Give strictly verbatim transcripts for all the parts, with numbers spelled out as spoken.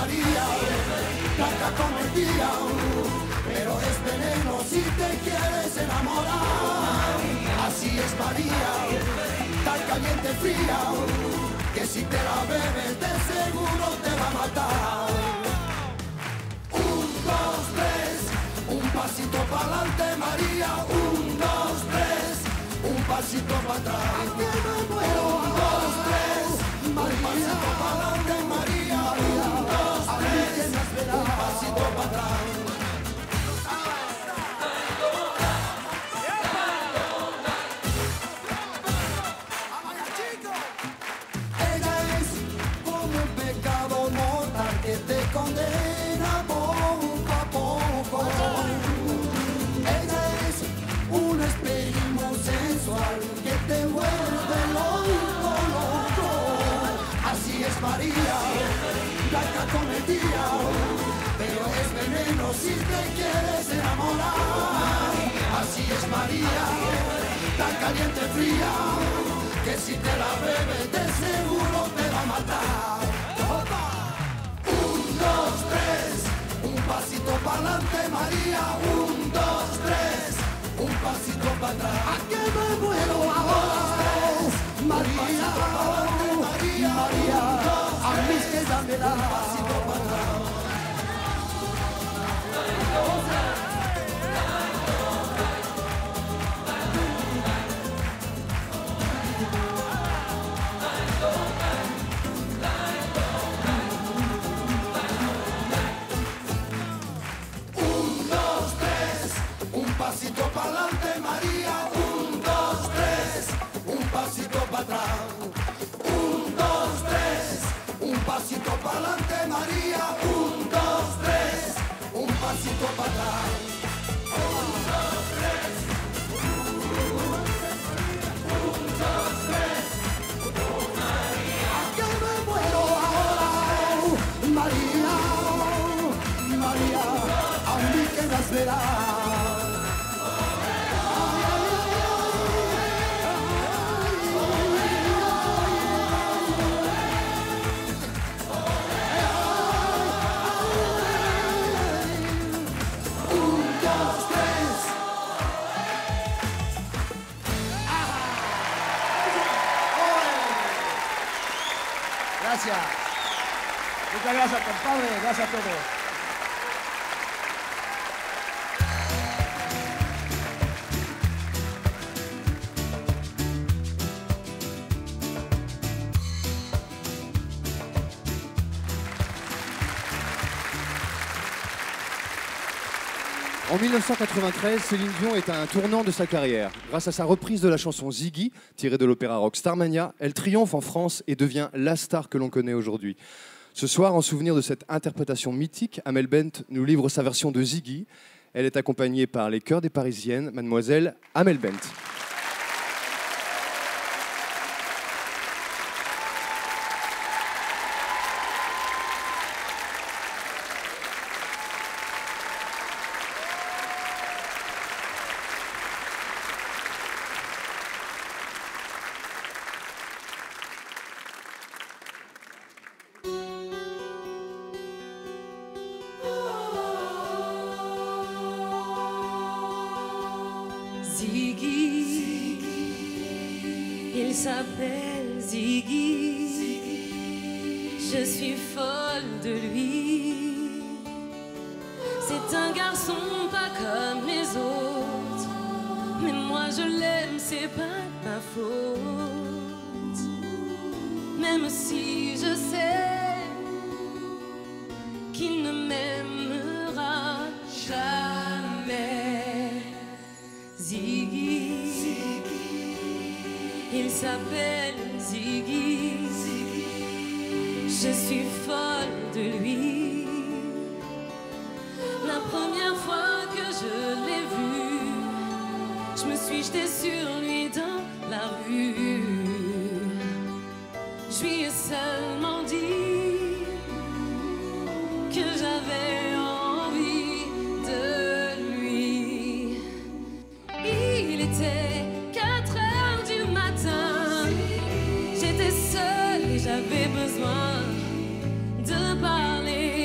María, blanca como el día, pero es veneno si te quieres enamorar. Así es María, tan caliente fría, que si te la bebes de seguro te va a matar. Un, dos, tres, un pasito para adelante María, un, dos, tres, un pasito para atrás. Un, dos, tres, un pasito para adelante María, un, dos, tres, un pasito para atrás. Te condena poco a poco. Ella es un espejismo sensual que te vuelve loco, loco. Así es María, blanca con el día, pero es veneno si te quieres enamorar. Así es María, tan caliente fría, que si te la bebes de seguro te va a matar. Dos, tres, un pasito para adelante María, un, dos, tres, un pasito para atrás. ¿A qué me muero ahora? María, María, María, a mí que dámela. Un pasito para atrás. Pasito para adelante María, un, dos, tres, un pasito para atrás. Un, dos, tres, un pasito para adelante María, un, dos, tres, un pasito para atrás. Un, dos, tres, un, dos, tres, María. ¿A qué me muero ahora? María, María, a mí que me esperas. Gracias. Muchas gracias, compadre. Gracias a todos. En mille neuf cent quatre-vingt-treize, Céline Dion est à un tournant de sa carrière. Grâce à sa reprise de la chanson Ziggy, tirée de l'opéra rock Starmania, elle triomphe en France et devient la star que l'on connaît aujourd'hui. Ce soir, en souvenir de cette interprétation mythique, Amel Bent nous livre sa version de Ziggy. Elle est accompagnée par les chœurs des Parisiennes, mademoiselle Amel Bent. Ziggy, il s'appelle Ziggy, je suis folle de lui. C'est un garçon pas comme les autres, mais moi je l'aime, c'est pas ma faute. Même si je sais qu'il ne m'aimera jamais. Ziggy, il s'appelle Ziggy, je suis folle de lui. La première fois que je l'ai vu, je me suis jetée sur lui dans la rue. Je lui ai seulement dit que j'avais envie de lui. Il était quatre heures du matin, j'étais seule et j'avais besoin de parler.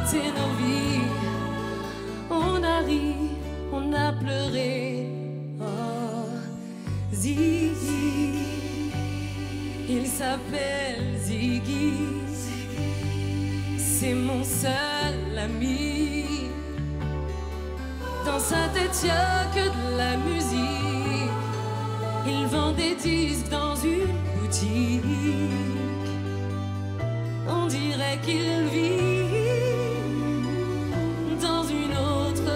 raconter nos vies. On a ri, on a pleuré. Oh, Ziggy, il s'appelle Ziggy. C'est mon seul ami. Dans sa tête y'a que de la musique. Il vend des disques dans une boutique. On dirait qu'il vit dans une autre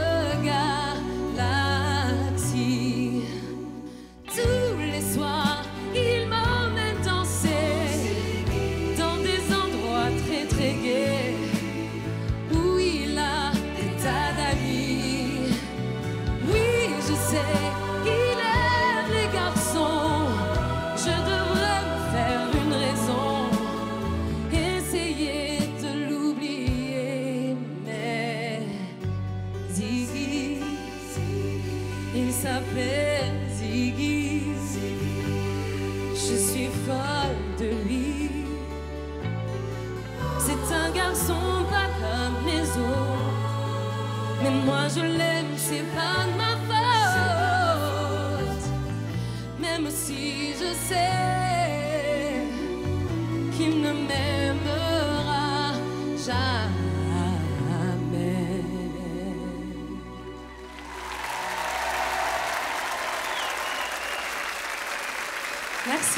galaxie. Tous les soirs, il m'emmène danser dans des endroits très très gais où il a des tas d'amis. Oui, je sais, il aime les garçons. Je devrais me faire une raison, essayer de l'oublier. Mais Ziggy, il s'appelle Ziggy. Je suis folle de lui. C'est un garçon pas comme les autres, mais moi je l'aime, c'est pas de ma faute. Même si je sais qu'il ne m'aimera jamais. Merci.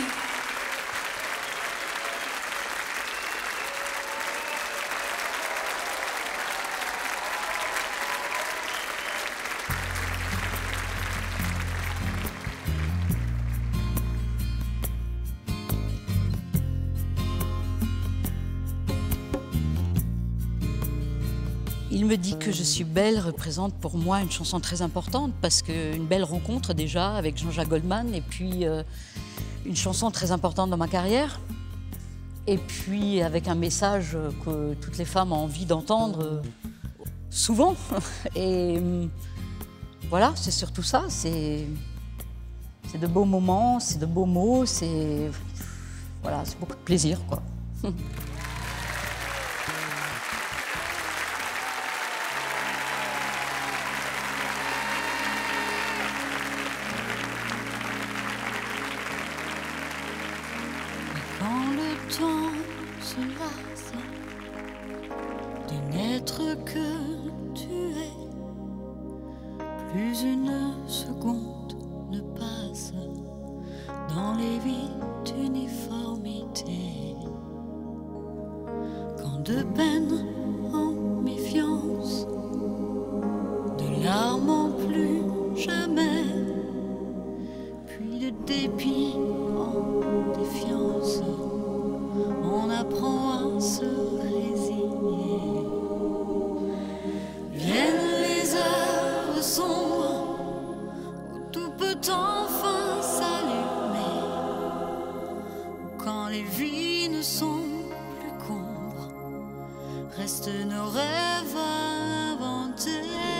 Il me dit que je suis belle représente pour moi une chanson très importante parce qu'une belle rencontre déjà avec Jean-Jacques Goldman et puis euh, une chanson très importante dans ma carrière et puis avec un message que toutes les femmes ont envie d'entendre euh, souvent et euh, voilà, c'est surtout ça, c'est c'est de beaux moments, c'est de beaux mots, c'est voilà, c'est beaucoup de plaisir quoi. Quand le temps se lasse de n'être que tu es, plus une seconde ne passe dans les vies d'uniformité. Quand de peine en méfiance, de larmes en plus jamais, puis de dépit en défiance, on apprend à se résigner. Viennent les heures sombres où tout peut enfin s'allumer, où quand les vies ne sont plus qu'ombres, restent nos rêves à inventer.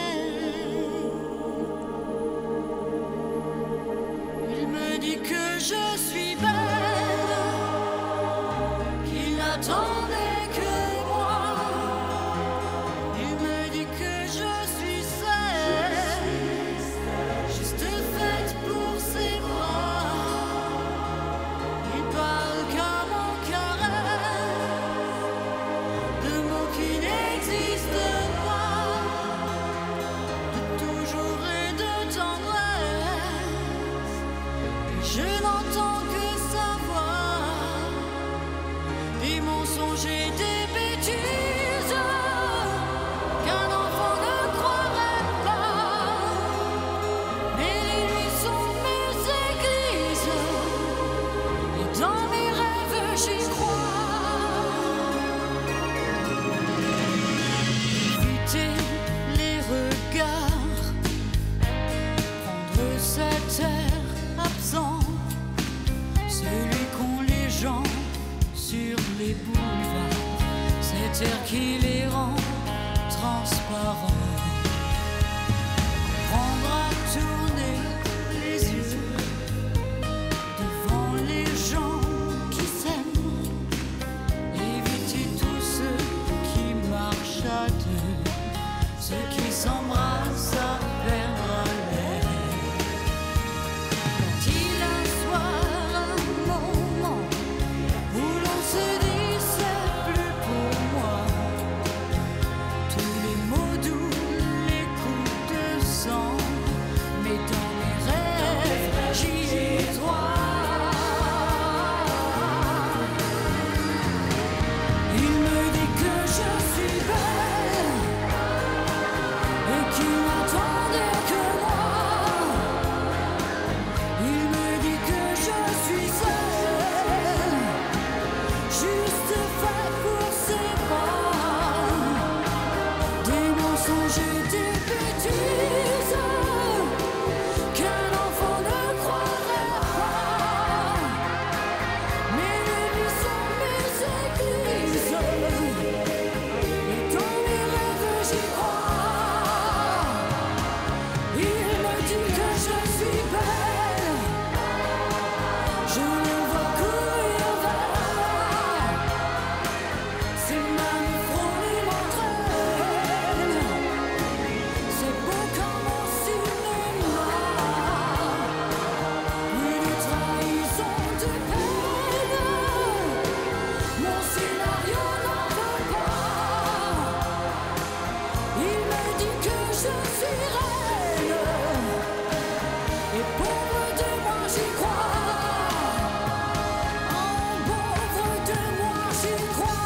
Il me dit que je suis belle, qu'il n'attendait que moi. Il me dit que je suis celle, juste faite pour ses bras. Il parle comme en caresse, de mots qui n'existent pas, de toujours et de tendresse. Et je n'entends que sa voix, des mensonges et deux, ceux qui s'embrassent à perdre haleine. Quand il a un soir un moment où l'on se dit c'est plus pour moi, tous les mots doux, les coups de sang, mais dans mes rêves j'y ai droit. Il me dit que je suis belle et qu'il n'attendait que moi. Il me dit que je suis seule, juste faite pour ses bras. Des mensonges et des bêtises qu'un enfant ne croirait pas. Mes nuits sont mes églises et dans mes rêves j'y crois. Il me dit que je suis belle, je le vois courir vers moi. Ses mains me frôlent et m'entraînent, c'est beau comme au cinéma. Plus de trahison, de peine, mon scénario n'en veut pas. Il me dit que je suis reine, et pauvre de moi j'y crois. En pauvre de moi j'y crois.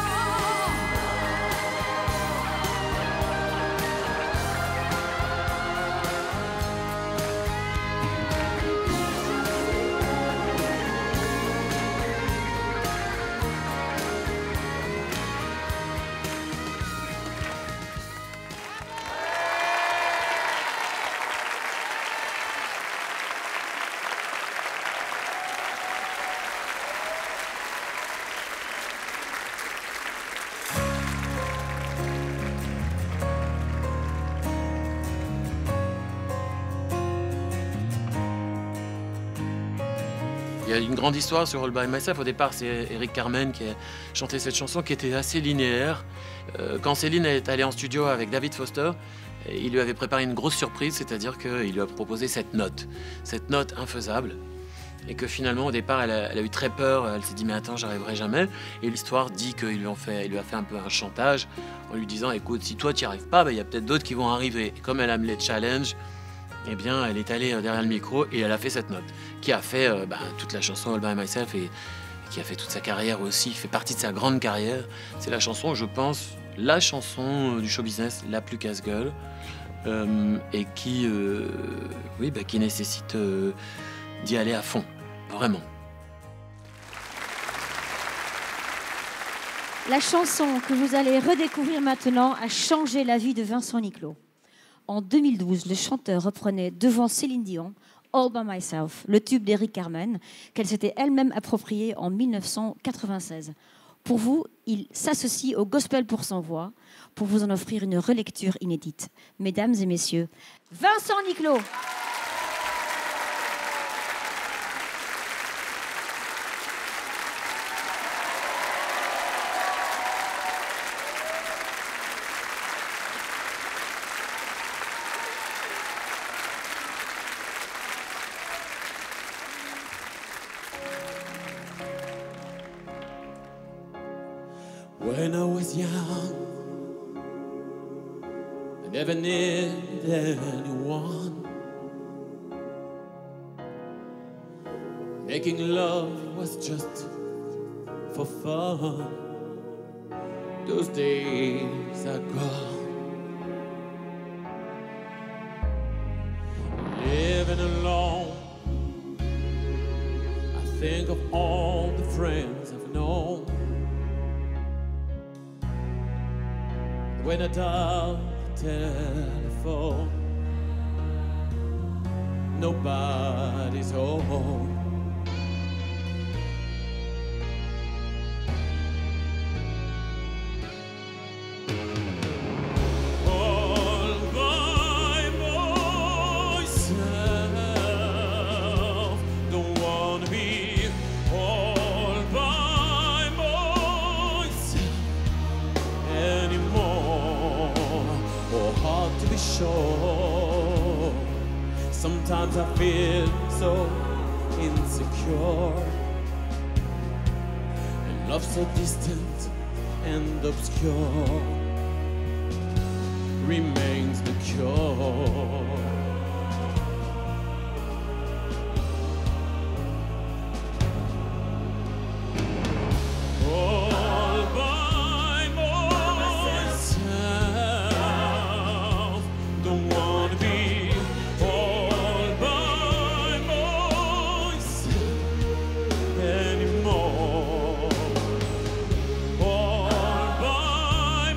Il y a une grande histoire sur All By Myself. Au départ, c'est Eric Carmen qui a chanté cette chanson qui était assez linéaire. Euh, quand Céline est allée en studio avec David Foster, il lui avait préparé une grosse surprise, c'est-à-dire qu'il lui a proposé cette note, cette note infaisable. Et que finalement, au départ, elle a, elle a eu très peur. Elle s'est dit, mais attends, j'arriverai jamais. Et l'histoire dit qu'il lui, fait, il lui a fait un peu un chantage en lui disant, écoute, si toi, tu n'y arrives pas, bah, il y a peut-être d'autres qui vont arriver. Et comme elle aime les challenges, eh bien, elle est allée derrière le micro et elle a fait cette note, qui a fait euh, bah, toute la chanson All By Myself et qui a fait toute sa carrière aussi, qui fait partie de sa grande carrière. C'est la chanson, je pense, la chanson du show business la plus casse-gueule euh, et qui, euh, oui, bah, qui nécessite euh, d'y aller à fond, vraiment. La chanson que vous allez redécouvrir maintenant a changé la vie de Vincent Niclot. En deux mille douze, le chanteur reprenait devant Céline Dion All By Myself, le tube d'Eric Carmen, qu'elle s'était elle-même approprié en mille neuf cent quatre-vingt-seize. Pour vous, il s'associe au Gospel pour sans voix pour vous en offrir une relecture inédite. Mesdames et messieurs, Vincent Niclot. When I was young, I never needed anyone. Making love was just for fun. Those days are gone. Living alone, I think of all the friends I've known. When I dial the telephone, nobody's home. All by myself, don't wanna be all by myself anymore. sure. Sometimes I feel so insecure. And love so distant and obscure remains the cure. All by myself, don't wanna be all by myself anymore. All by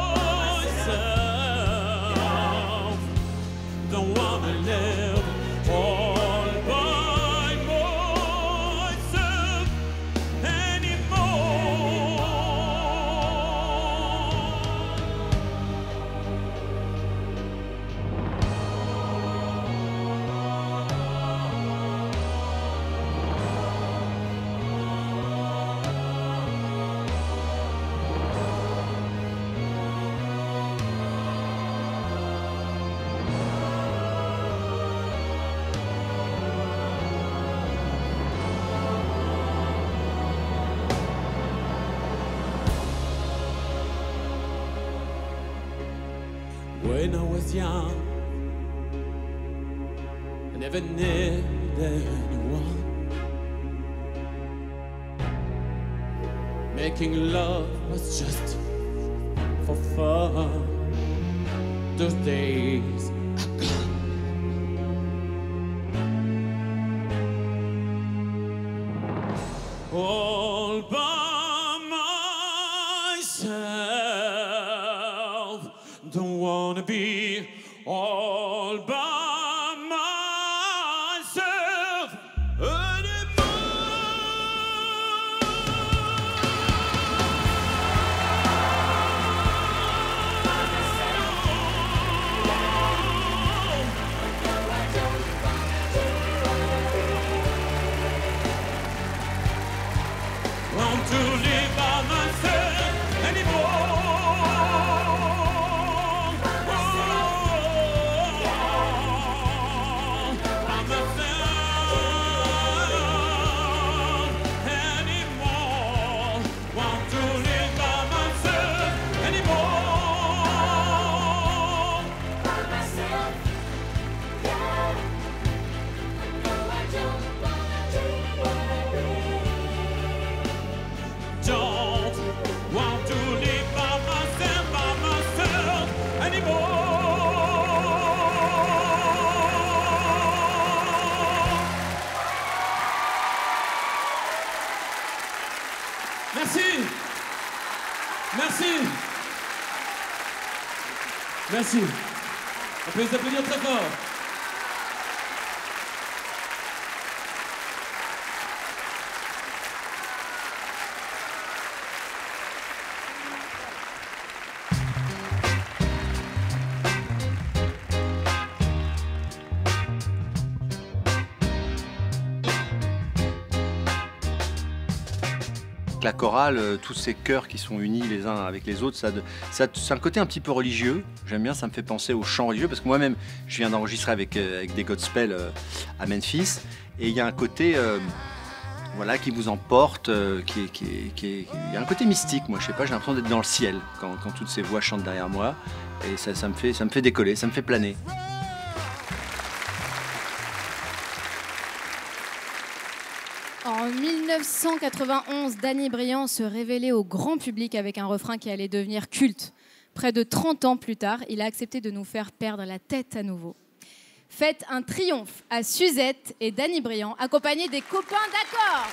myself, don't wanna live all by myself anymore. When I was young, I never needed anyone. Making love was just for fun. Those days are gone. All by myself, don't wanna be all by myself anymore. Want to live by myself anymore. Don't want to live by myself, by myself anymore. Merci. Merci. Merci. On peut les applaudir très fort. La chorale, euh, tous ces chœurs qui sont unis les uns avec les autres, ça, de- ça, c'est un côté un petit peu religieux. J'aime bien, ça me fait penser au chant religieux parce que moi-même, je viens d'enregistrer avec, euh, avec des gospels euh, à Memphis et il y a un côté, euh, voilà, qui vous emporte, euh, qui, est- qui, est- qui est- il y a un côté mystique. Moi, je sais pas, j'ai l'impression d'être dans le ciel quand, quand toutes ces voix chantent derrière moi et ça, ça me fait, ça me fait décoller, ça me fait planer. En mille neuf cent quatre-vingt-onze, Danny Briand se révélait au grand public avec un refrain qui allait devenir culte. Près de trente ans plus tard, il a accepté de nous faire perdre la tête à nouveau. Faites un triomphe à Suzette et Danny Briand, accompagnés des copains d'accord.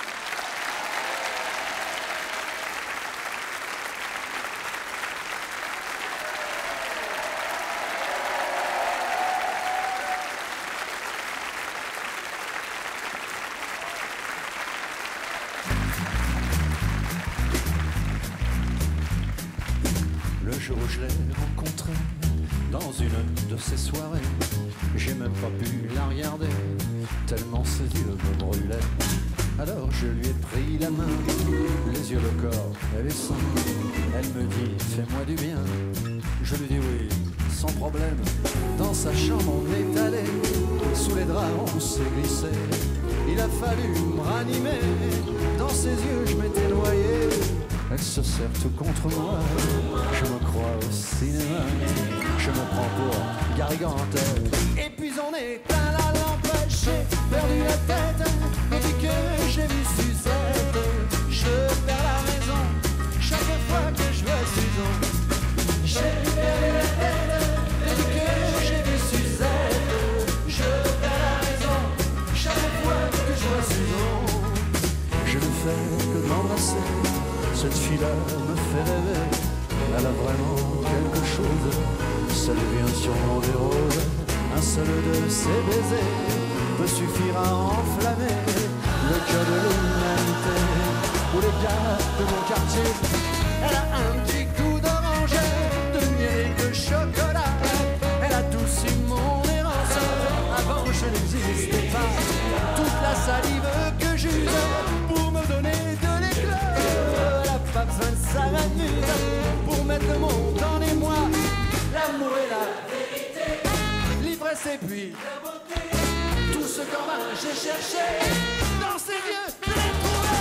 Le jour où je l'ai rencontrée dans une de ces soirées, j'ai même pas pu la regarder, tellement ses yeux me brûlaient. Alors je lui ai pris la main, les yeux, le corps et les seins. Elle me dit, fais-moi du bien. Je lui dis oui, sans problème. Dans sa chambre on est allé, sous les draps on s'est glissé. Il a fallu me ranimer, dans ses yeux je m'étais noyé. Elle se serre tout contre moi, je me crois au cinéma. Je me prends pour Garigante. Et puis on éteint la lampe, j'ai perdu la tête. Depuis que j'ai vu Suzette, je perds la raison chaque fois que je vois Suzanne. J'ai perdu la tête depuis que j'ai vu Suzette. Je perds la raison chaque fois que je vois Suzanne. Je ne fais que d'embrasser, cette fille-là me fait rêver. Elle a vraiment quelque chose, ça lui vient sûrement des roses. Un seul de ses baisers peut suffire à enflammer le cœur de l'humanité ou les gars de mon quartier. Elle a un petit goût d'orange, de miel et de chocolat. Elle a tout su mon errance, avant je n'existais pas. Toute la salive que j'use pour me donner de l'éclat. Elle a pas besoin de ça m'amuse pour mettre le monde en émoi. L'amour est la vérité, l'ivresse et puis la beauté. Tout ce qu'en vain j'ai cherché dans ces yeux, je l'ai trouvé.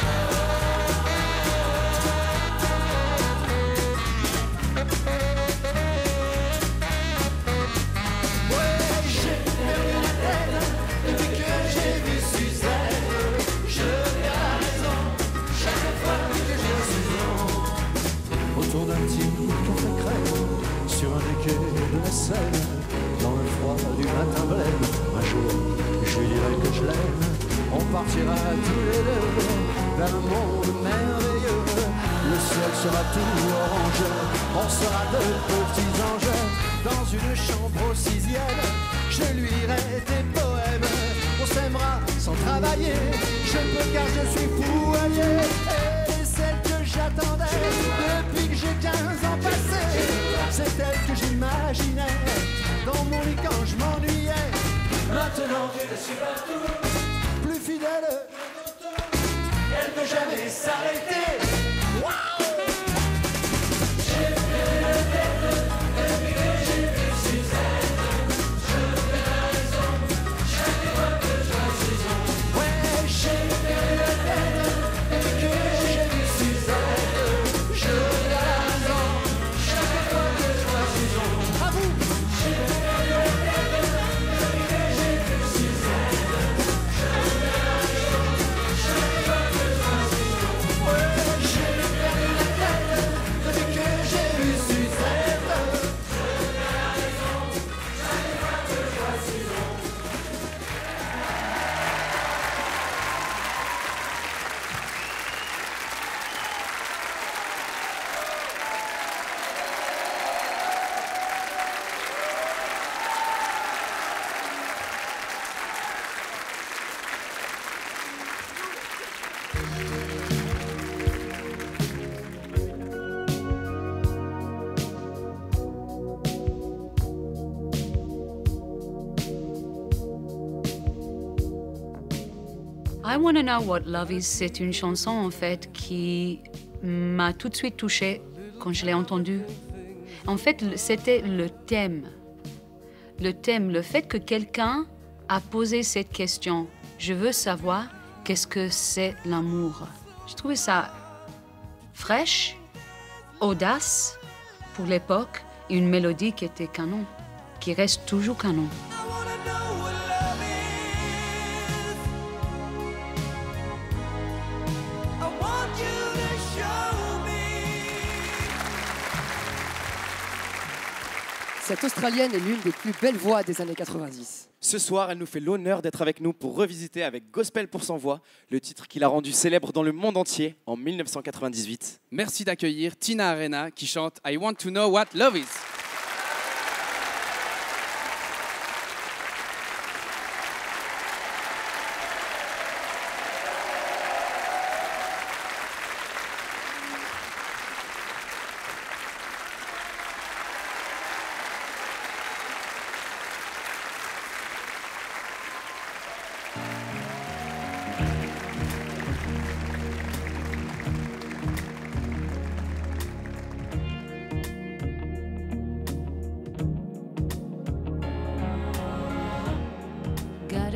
Ouais, j'ai perdu la tête depuis que j'ai vu Suzette. Je perds la raison chaque fois que je vois Suzanne. Autour d'un petit café crème, sur un des quais de la Seine, dans le froid du matin blême, un jour je lui dirai que je l'aime. On partira tous les deux vers un monde merveilleux. Le ciel sera tout orange, on sera de petits anges. Dans une chambre au sixième, je lui lirai des poèmes. On s'aimera sans travailler, je peux car je suis fou allié. Et celle que j'attendais depuis que j'ai quinze ans passés, c'est elle que j'imaginais dans mon lit quand je m'ennuyais. Maintenant je suis partout, plus fidèle, elle ne peut jamais s'arrêter. Wow, j'ai perdu la tête depuis que j'ai vu Suzette. Je perds la raison chaque fois que je vois Suzanne. Ouais, j'ai perdu la tête depuis que j'ai vu Suzette. Je perds la raison chaque fois que je vois Suzanne. À vous. J'ai perdu la tête depuis que j'ai vu Suzette. Je perds la raison chaque fois que je vois Suzanne. Ouais, j'ai perdu la tête depuis que j'ai vu Suzette. Je perds la raison chaque fois que je vois Suzanne. I Wanna Know What Love Is, c'est une chanson en fait qui m'a tout de suite touchée quand je l'ai entendue. En fait, le- c'était le thème. Le thème, le fait que quelqu'un a posé cette question. Je veux savoir qu'est-ce que c'est l'amour. Je trouvais ça fraîche, audace pour l'époque, et une mélodie qui était canon, qui reste toujours canon. Cette Australienne est l'une des plus belles voix des années quatre-vingt-dix. Ce soir, elle nous fait l'honneur d'être avec nous pour revisiter avec Gospel pour sans voix, le titre qui l'a rendu célèbre dans le monde entier en mille neuf cent quatre-vingt-dix-huit. Merci d'accueillir Tina Arena qui chante I Want to Know What Love Is.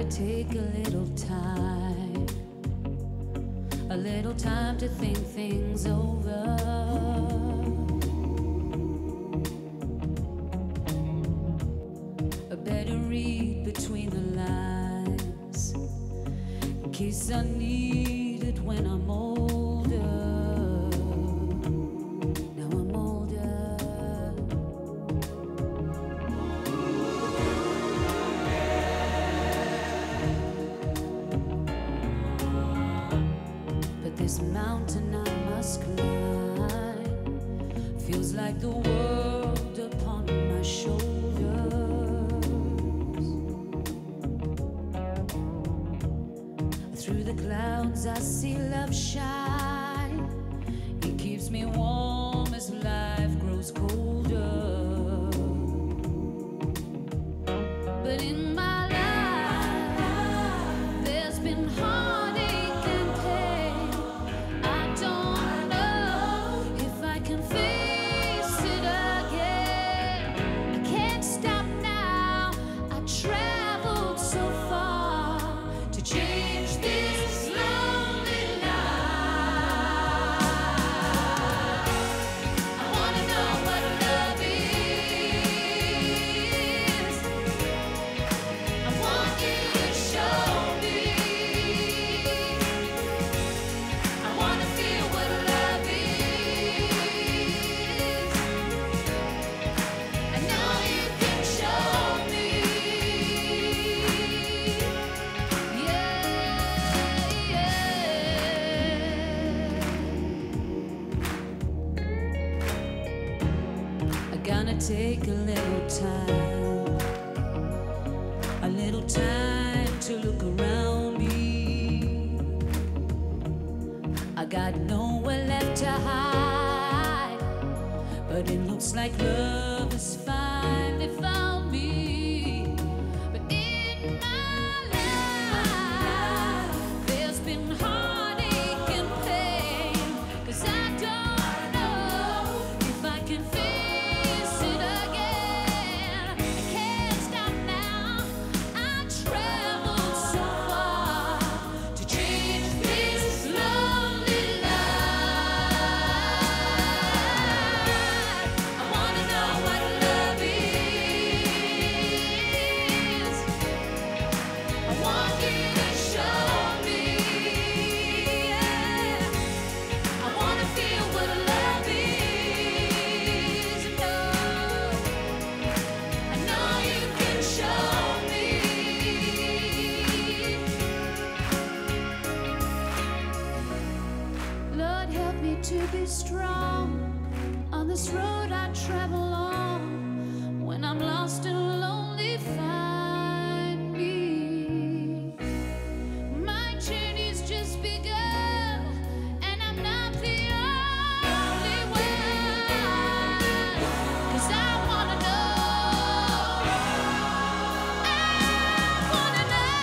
gotta take a little time, a little time to think things over. I better read between the lines in case I need it when I'm older. Now I'm older. But this mountain I must climb feels like the world upon my shoulders. Through the clouds I see love shine. It keeps me warm as life grows colder. But in my life there's been heartache and pain. I don't know if I can face it again. I can't stop now. I traveled so far to change this lonely life. I wanna know what love is. I want you to show me. I wanna feel what love is. I know you can show me. Yeah, yeah. I gotta take a little time, a little time to look around me. I got nowhere left to hide, but it looks like love has finally found me. But in my life, there's been heartache and pain. 'Cause I don't know if I can face it again. I can't stop now. I traveled so far to change this lonely life. I wanna know what love is. I want you to show me. Yeah. I wanna feel what love is. No, I know you can show me. Lord, help me to be strong on this road I travel on. When I'm lost and lonely, find me. My journey's just begun, and I'm not the only one. 'Cause I wanna know, I wanna know.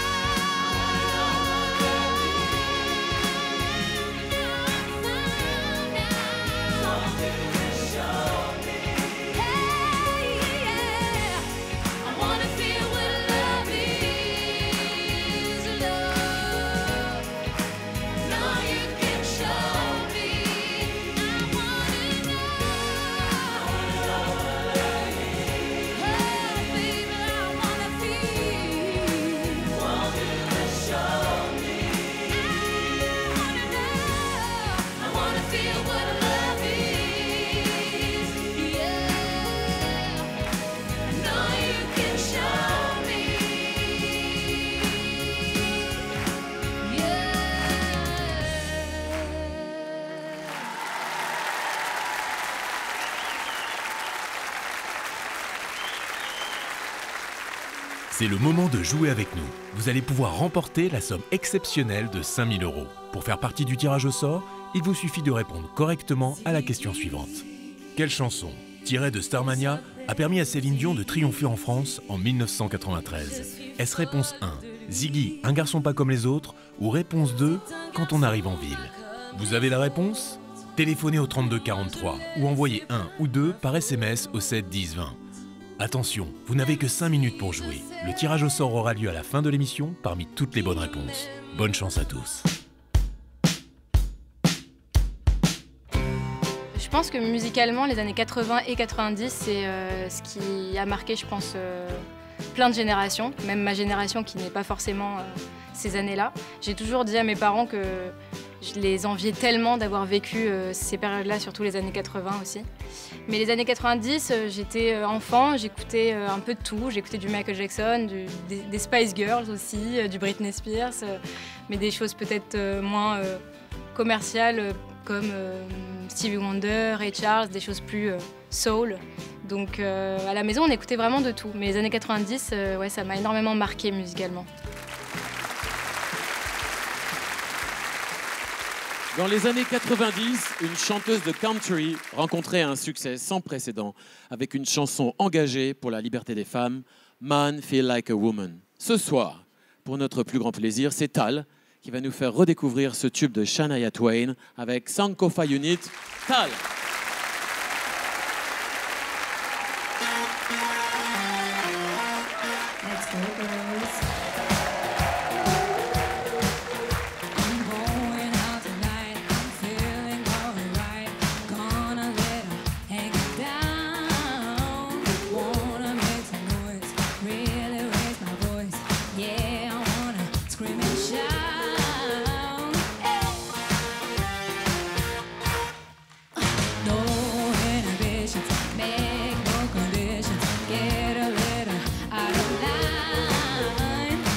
C'est le moment de jouer avec nous. Vous allez pouvoir remporter la somme exceptionnelle de cinq mille euros. Pour faire partie du tirage au sort, il vous suffit de répondre correctement à la question suivante. Quelle chanson, tirée de Starmania, a permis à Céline Dion de triompher en France en mille neuf cent quatre-vingt-treize? Est-ce réponse un, Ziggy, un garçon pas comme les autres, ou réponse deux, Quand on arrive en ville? Vous avez la réponse? Téléphonez au trente-deux quarante-trois ou envoyez un ou deux par S M S au sept dix vingt. Attention, vous n'avez que cinq minutes pour jouer. Le tirage au sort aura lieu à la fin de l'émission parmi toutes les bonnes réponses. Bonne chance à tous. Je pense que musicalement, les années quatre-vingts et quatre-vingt-dix, c'est euh, ce qui a marqué, je pense, euh, plein de générations, même ma génération qui n'est pas forcément euh, ces années-là. J'ai toujours dit à mes parents que je les enviais tellement d'avoir vécu euh, ces périodes-là, surtout les années quatre-vingts aussi. Mais les années quatre-vingt-dix, euh, j'étais euh, enfant, j'écoutais euh, un peu de tout. J'écoutais du Michael Jackson, du, des, des Spice Girls aussi, euh, du Britney Spears, euh, mais des choses peut-être euh, moins euh, commerciales, euh, comme euh, Stevie Wonder, Ray Charles, des choses plus euh, soul. Donc euh, à la maison, on écoutait vraiment de tout. Mais les années quatre-vingt-dix, euh, ouais, ça m'a énormément marqué musicalement. Dans les années quatre-vingt-dix, une chanteuse de country rencontrait un succès sans précédent avec une chanson engagée pour la liberté des femmes, Man Feel Like a Woman. Ce soir, pour notre plus grand plaisir, c'est Tal qui va nous faire redécouvrir ce tube de Shania Twain avec Sankofa Unit. Tal! Make no conditions, get a little out of line.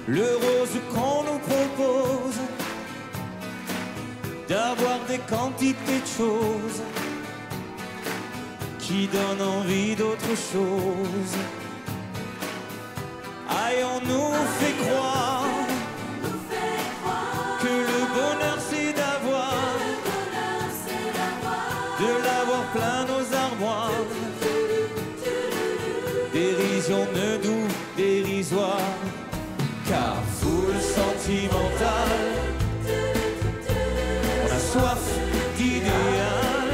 le rose qu'on nous propose, d'avoir des quantités de choses qui donnent envie d'autre chose. Aïe, on nous fait croire que le bonheur c'est d'avoir, de l'avoir plein nos armoires. Dérision ne doux, dérisoire, car foule sentimentale, on a soif d'idéal,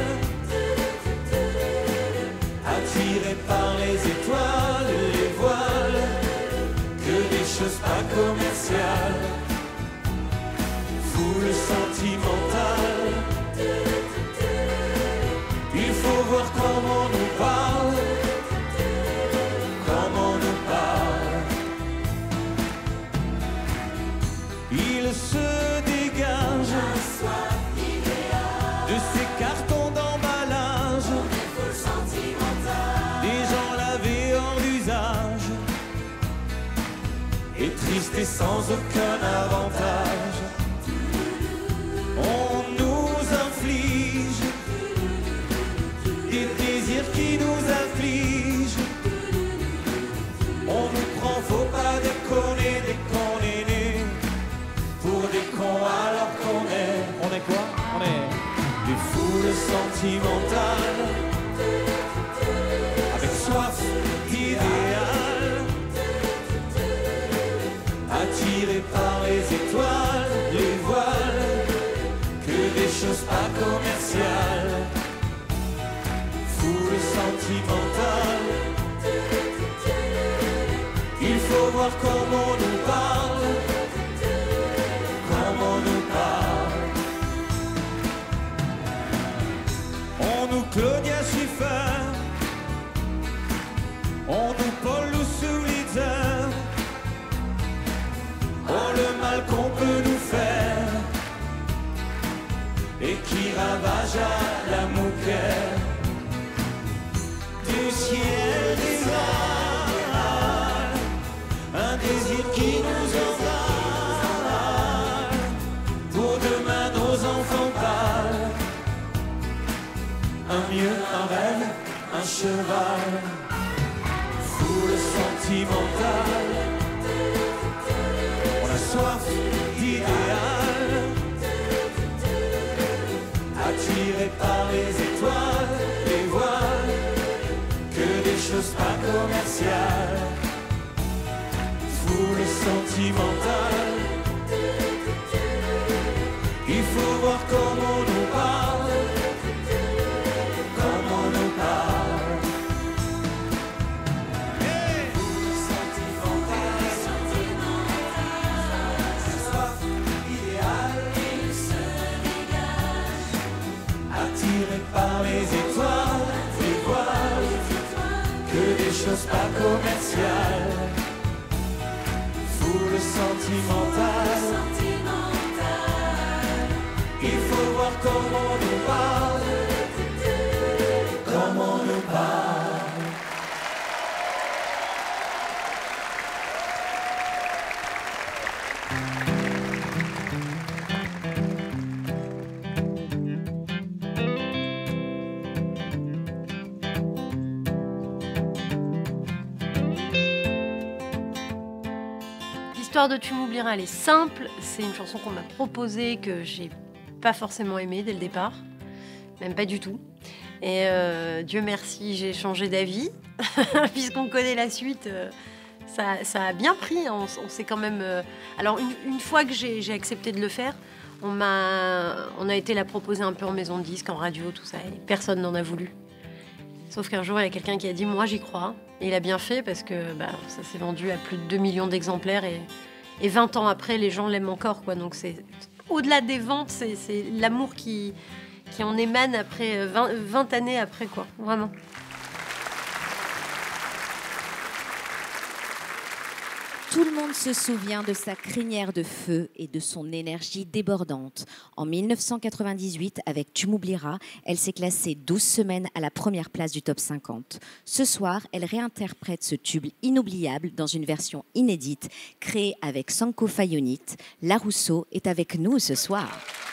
attiré par les étoiles, les voiles, que des choses pas commerciales. Foule sentimentale, il faut voir comment on nous parle, comment on nous parle. Il se dégage de ces cartons d'emballage, des gens lavés hors d'usage, et tristes et sans aucun avantage. On nous inflige des désirs qui nous affligent. On nous prend, faut pas déconner, dès qu'on est né, pour des cons alors qu'on est. On est quoi? On est des foules sentimentales, avec soif d'idéal, attirés par les étoiles, les voiles, que des choses pas commerciales. Foule sentimentale, il faut voir comment on nous parle, comment on nous parle. On nous Claudia Schiffer, on nous Paul Loussoulitzer. Oh, le mal qu'on peut nous faire et qui ravage à la mouquère du ciel des mâles, un désir qui nous envale, pour demain nos enfants pâles, un mieux, un rêve, un cheval, foule sentimentale, soif d'idéal, attiré par les étoiles, les voiles, que des choses pas commerciales. Foule sentimentale, il faut voir comment on nous parle, comment on nous parle. Par les étoiles, les voiles, que des choses pas commerciales. Foule sentimentale, il faut voir comment on nous parle, comment on nous parle. L'histoire de Tu m'oublieras, elle est simple. C'est une chanson qu'on m'a proposée, que j'ai pas forcément aimée dès le départ, même pas du tout. Et euh, Dieu merci, j'ai changé d'avis, puisqu'on connaît la suite. Euh, ça, ça a bien pris. On, on s'est quand même. Euh... Alors une, une fois que j'ai, j'ai accepté de le faire, on m'a, on a été la proposer un peu en maison de disques, en radio, tout ça, et personne n'en a voulu. Sauf qu'un jour, il y a quelqu'un qui a dit « moi, j'y crois ». Et il a bien fait parce que bah, ça s'est vendu à plus de deux millions d'exemplaires et, et vingt ans après, les gens l'aiment encore, quoi. Donc c'est, au-delà des ventes, c'est, c'est l'amour qui, qui en émane après vingt, vingt années après, quoi. Vraiment. Tout le monde se souvient de sa crinière de feu et de son énergie débordante. En mille neuf cent quatre-vingt-dix-huit, avec Tu m'oublieras, elle s'est classée douze semaines à la première place du top cinquante. Ce soir, elle réinterprète ce tube inoubliable dans une version inédite, créée avec Sanko Fayonit. La Rousseau est avec nous ce soir.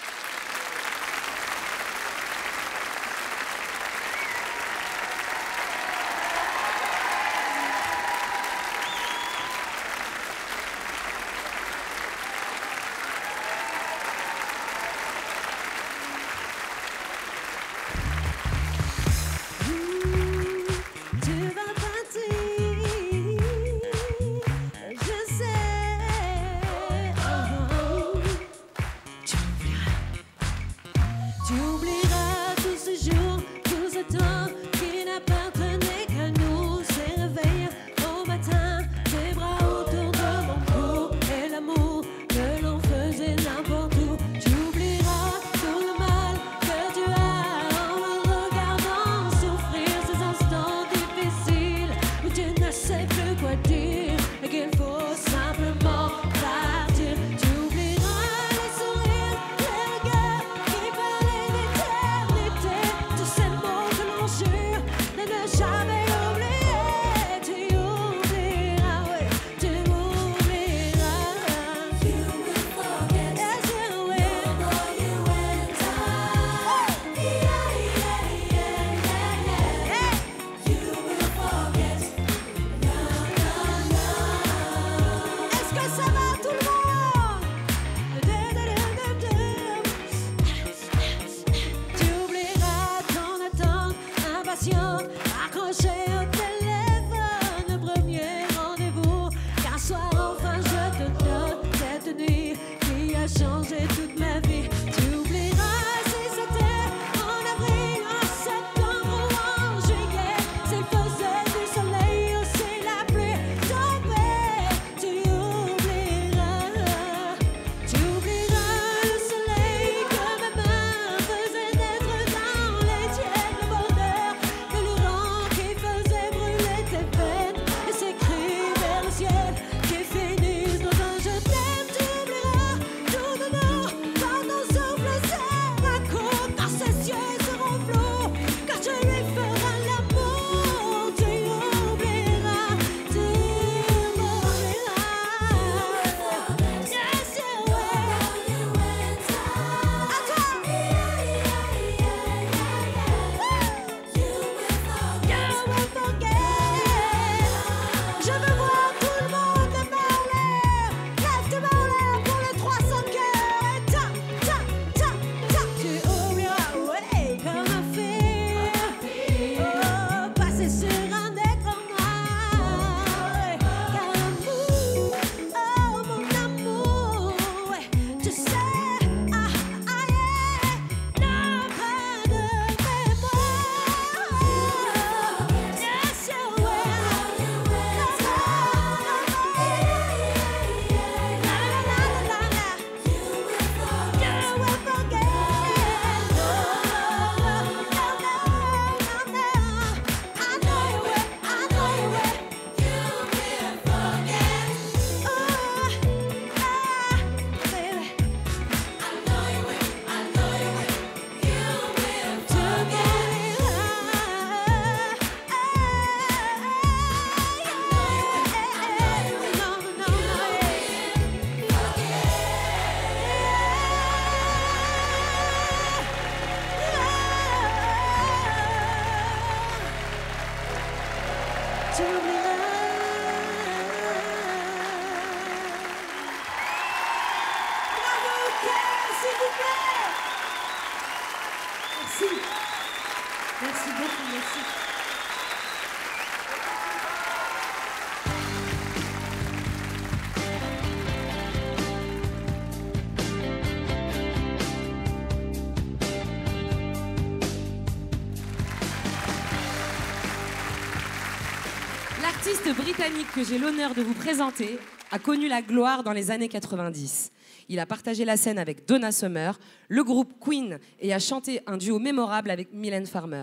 L'artiste britannique que j'ai l'honneur de vous présenter a connu la gloire dans les années quatre-vingt-dix. Il a partagé la scène avec Donna Summer, le groupe Queen, et a chanté un duo mémorable avec Mylène Farmer.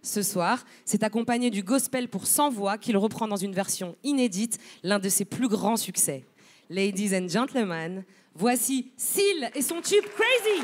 Ce soir, c'est accompagné du gospel pour cent voix qu'il reprend dans une version inédite, l'un de ses plus grands succès. Ladies and gentlemen, voici Seal et son tube Crazy.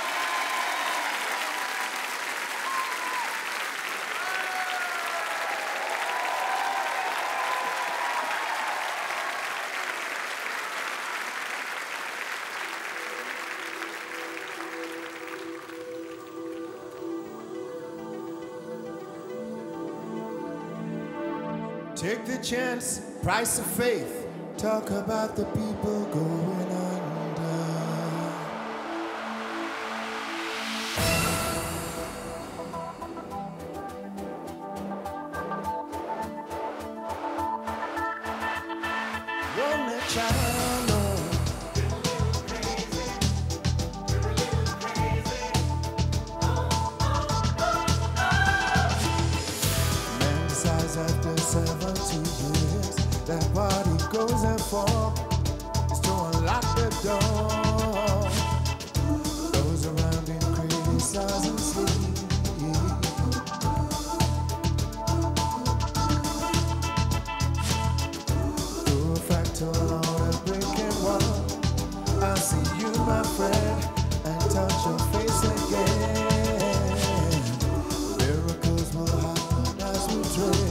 Take the chance, price of faith. Talk about the people going under. Won't let child know. Man decides after seventy years that what he goes there for is to unlock the door. Those around him criticize and sleep. Through a fractal on a breaking wall, I see you, my friend, and touch your face again. Miracles will happen as we dream.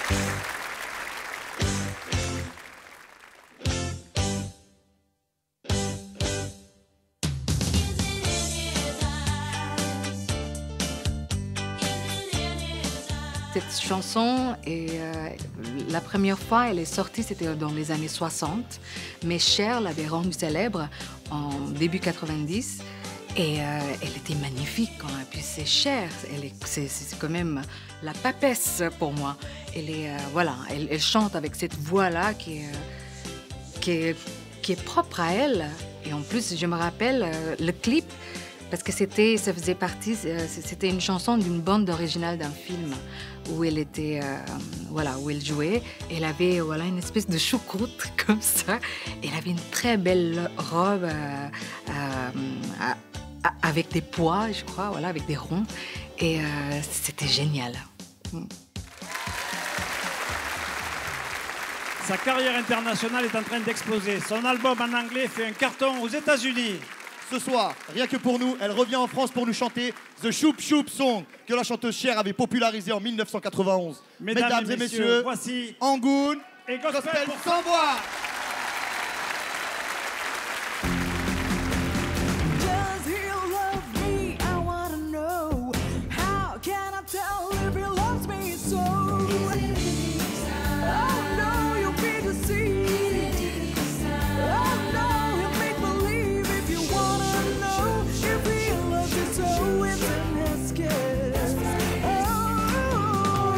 Cette chanson, est, euh, la première fois elle est sortie, c'était dans les années soixante, mais Cher l'avait rendue célèbre en début quatre-vingt-dix. Et euh, elle était magnifique quand même. Puis c'est Cher, elle est, c'est, c'est quand même la papesse pour moi. Elle est, euh, voilà, elle, elle chante avec cette voix-là qui est, euh, qui est, qui est propre à elle. Et en plus, je me rappelle euh, le clip. Parce que c'était, ça faisait partie, c'était une chanson d'une bande originale d'un film où elle était, euh, voilà, où elle jouait. Elle avait, voilà, une espèce de choucroute comme ça. Elle avait une très belle robe euh, euh, avec des pois, je crois, voilà, avec des ronds. Et euh, c'était génial. Sa carrière internationale est en train d'exploser. Son album en anglais fait un carton aux États-Unis. Ce soir, rien que pour nous, elle revient en France pour nous chanter The Shoop Shoop Song que la chanteuse Cher avait popularisé en mille neuf cent quatre-vingt-onze. Mesdames, Mesdames et messieurs, messieurs, voici Angoune et Gospel, Gospel pour sans voix. Does he love me? I wanna know. How can I tell if he loves me so? Oh no, you'll be deceived. Oh no, he'll make believe. If you wanna know if he loves you so, it's in his kiss. Oh,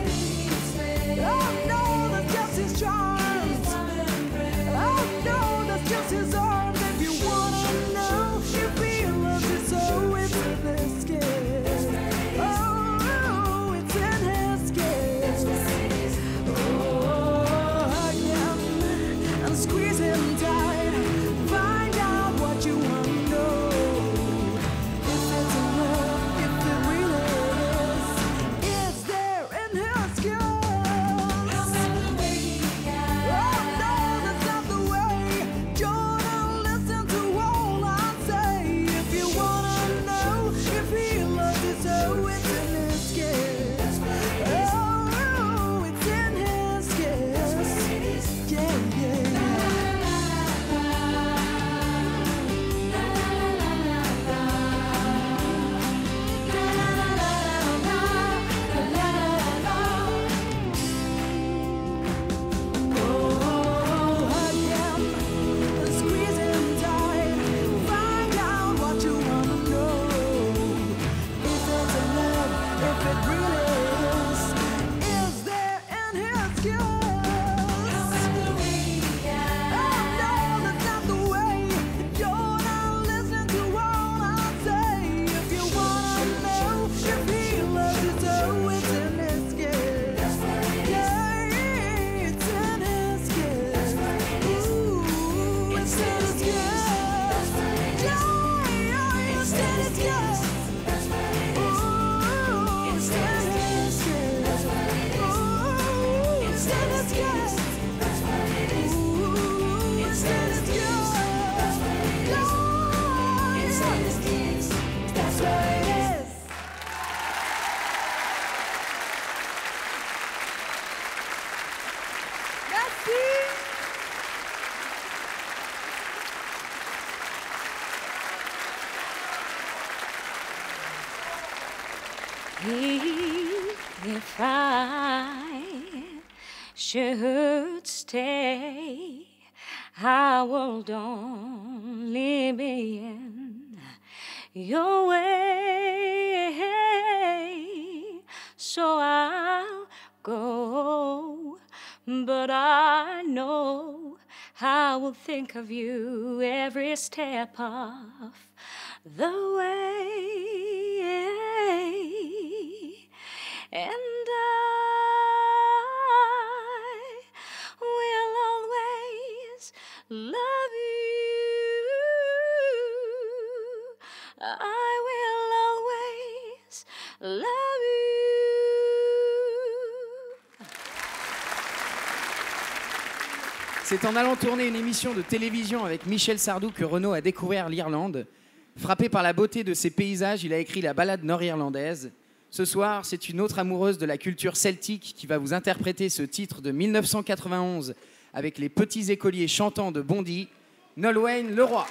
oh no, that's just his charms. Oh no, that's just his arms. If you wanna know if he loves you so, it's in his kiss. Oh, it's in his kiss. Oh, hug him and squeeze him tight. Find out what you wanna know. If it's a love, if it really is, it's there in his kiss. Oh no, that's not the way. Don't listen to all I say. If you wanna know if he loves you so, it's in his kiss. Oh, it's in his kiss. Yeah, yeah, oh, hug him, squeeze him tight. Find out what you wanna know. If it's a love, if it really is, is there in his kiss? Oh no, that's not the way. You're not listening to all I say. If you wanna know if he loves you so, it's in his kiss. Yeah, it's in his kiss. Ooh, it's in his kiss. Yeah, yeah, it's in his kiss. Ooh, it's in his kiss. Ooh, it's in his kiss. Ooh, it's in his kiss. Yeah, it's in his kiss. That's what it is. If I should stay, I will only be in your way. So I'll go, but I know I will think of you every step of the way. And I will always love you. I will always love you. C'est en allant tourner une émission de télévision avec Michel Sardou que Renaud a découvert l'Irlande. Frappé par la beauté de ses paysages, il a écrit la ballade nord-irlandaise. Ce soir, c'est une autre amoureuse de la culture celtique qui va vous interpréter ce titre de mille neuf cent quatre-vingt-onze avec les petits écoliers chantants de Bondy, Nolwenn Leroy.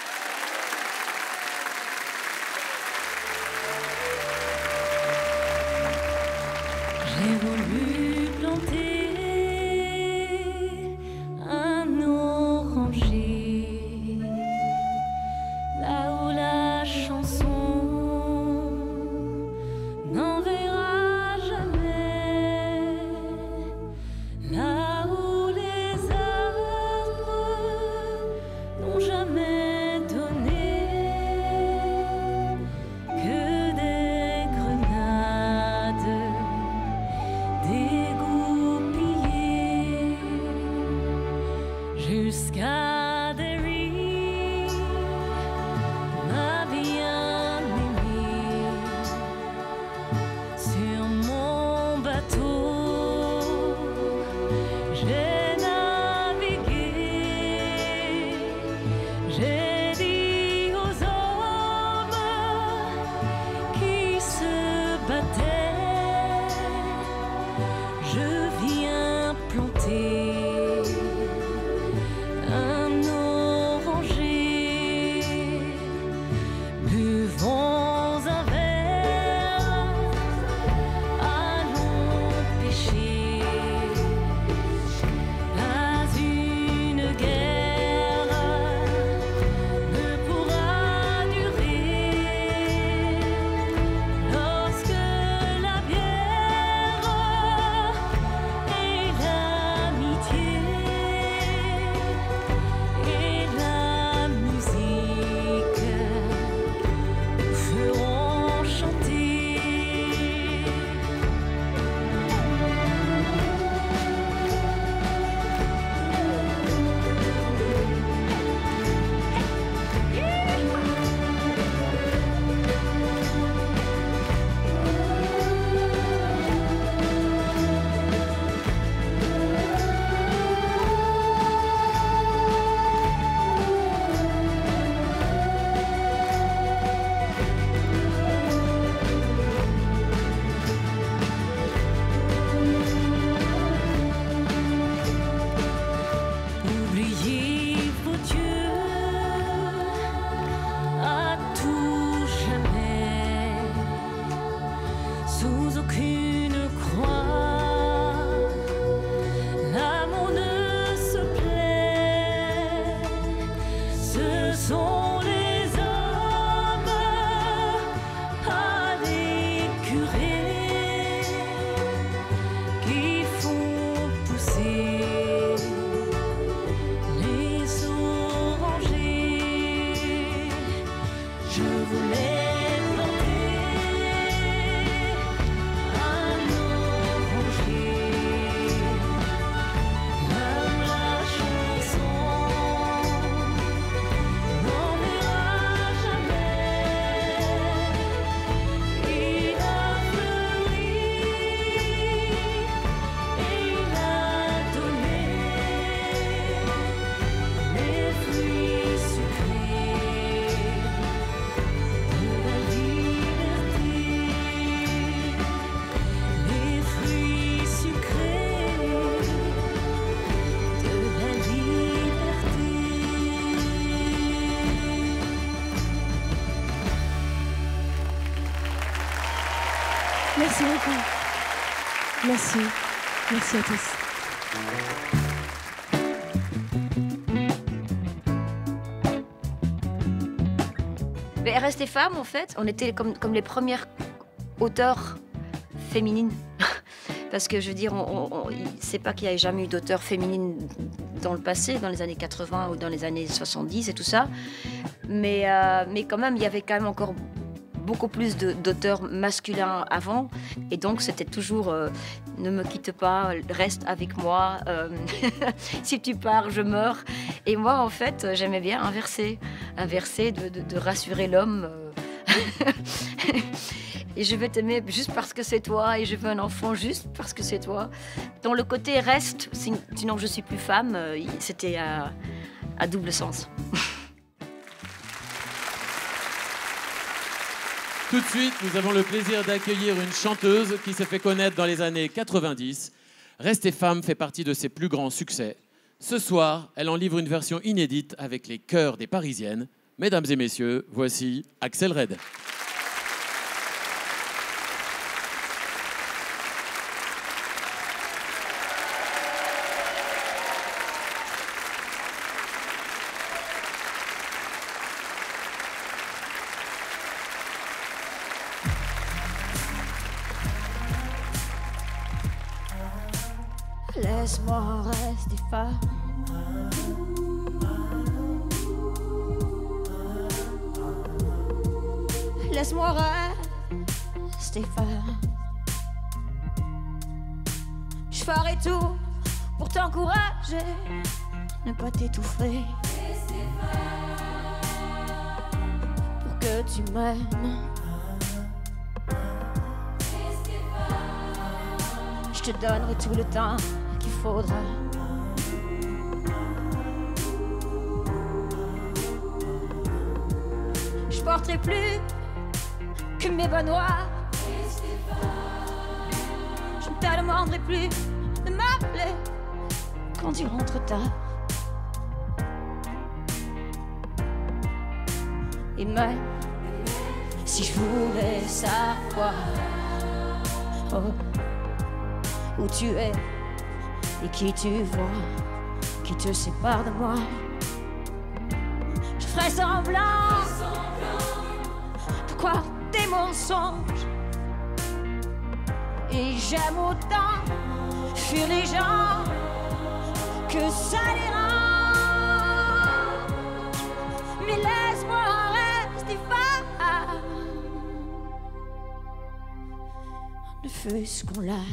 J'ai voulu planter un oranger là où la chanson n'enverra jamais, là où les arbres n'ont jamais donné que des grenades dégoupillées jusqu'à Derry, ma bien-aimée. Sur mon bateau, j'ai navigué, j'ai dit aux hommes qui se battaient, je viens planter un oranger. Buvons un verre, allons pêcher. Pas une guerre ne pourra durer lorsque la bière et l'amitié et la musique nous feront chanter. Oubliez vos dieux à tout jamais, sous aucune croix, l'amour ne se plaît. Ce sont les hommes à l'écurie qui font pousser les orangers. Je voulais planter un oranger là où la chanson n'enverra jamais. Il a fleuri et il a donné les fruits sucrés de la liberté, les fruits sucrés de la liberté. Merci beaucoup. Merci. Merci à tous. Mais R S T Femmes, en fait, on était comme, comme les premières auteurs féminines. Parce que je veux dire, on, on, on- c'est pas qu'il n'y ait jamais eu d'auteurs féminines dans le passé, dans les années quatre-vingts ou dans les années soixante-dix et tout ça. Mais, euh, mais quand même, il y avait quand même encore beaucoup plus de- d'auteurs masculins avant. Et donc, c'était toujours euh, ne me quitte pas, reste avec moi. euh, si tu pars, je meurs. Et moi, en fait, j'aimais bien inverser. Inverser, de, de- de rassurer l'homme. euh. Et je vais t'aimer juste parce que c'est toi, et je veux un enfant juste parce que c'est toi. Dans le côté reste, sin- sinon je suis plus femme, euh, c'était à, à double sens. tout de suite, nous avons le plaisir d'accueillir une chanteuse qui s'est fait connaître dans les années quatre-vingt-dix. Restez femme fait partie de ses plus grands succès. Ce soir, elle en livre une version inédite avec les chœurs des Parisiennes. Mesdames et messieurs, voici Axel Red. Laisse-moi rester femme. Laisse-moi rester femme. Je ferai tout pour t'encourager, ne pas t'étouffer. Pour que tu m'aimes. Je te donnerai tout le temps qu'il faudra. Je porterai plus que mes bas noirs. Je ne te demanderai plus de m'appeler quand tu rentres tard. Et même si je voulais savoir oh, où tu es et qui tu vois, qui te sépare de moi, je ferai semblant de croire des mensonges. Et j'aime autant fuir les gens que ça dérange. Mais laisse-moi rester femme, ne fût-ce qu'on l'a.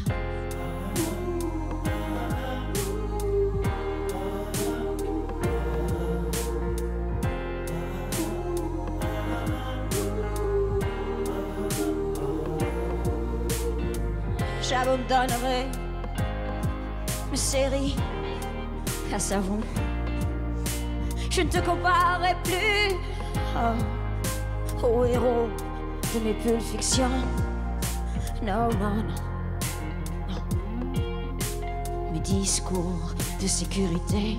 J'abandonnerai mes séries à savon. Je ne te comparerai plus oh, au héros de mes pulsions. Non, non, non, non. Mes discours de sécurité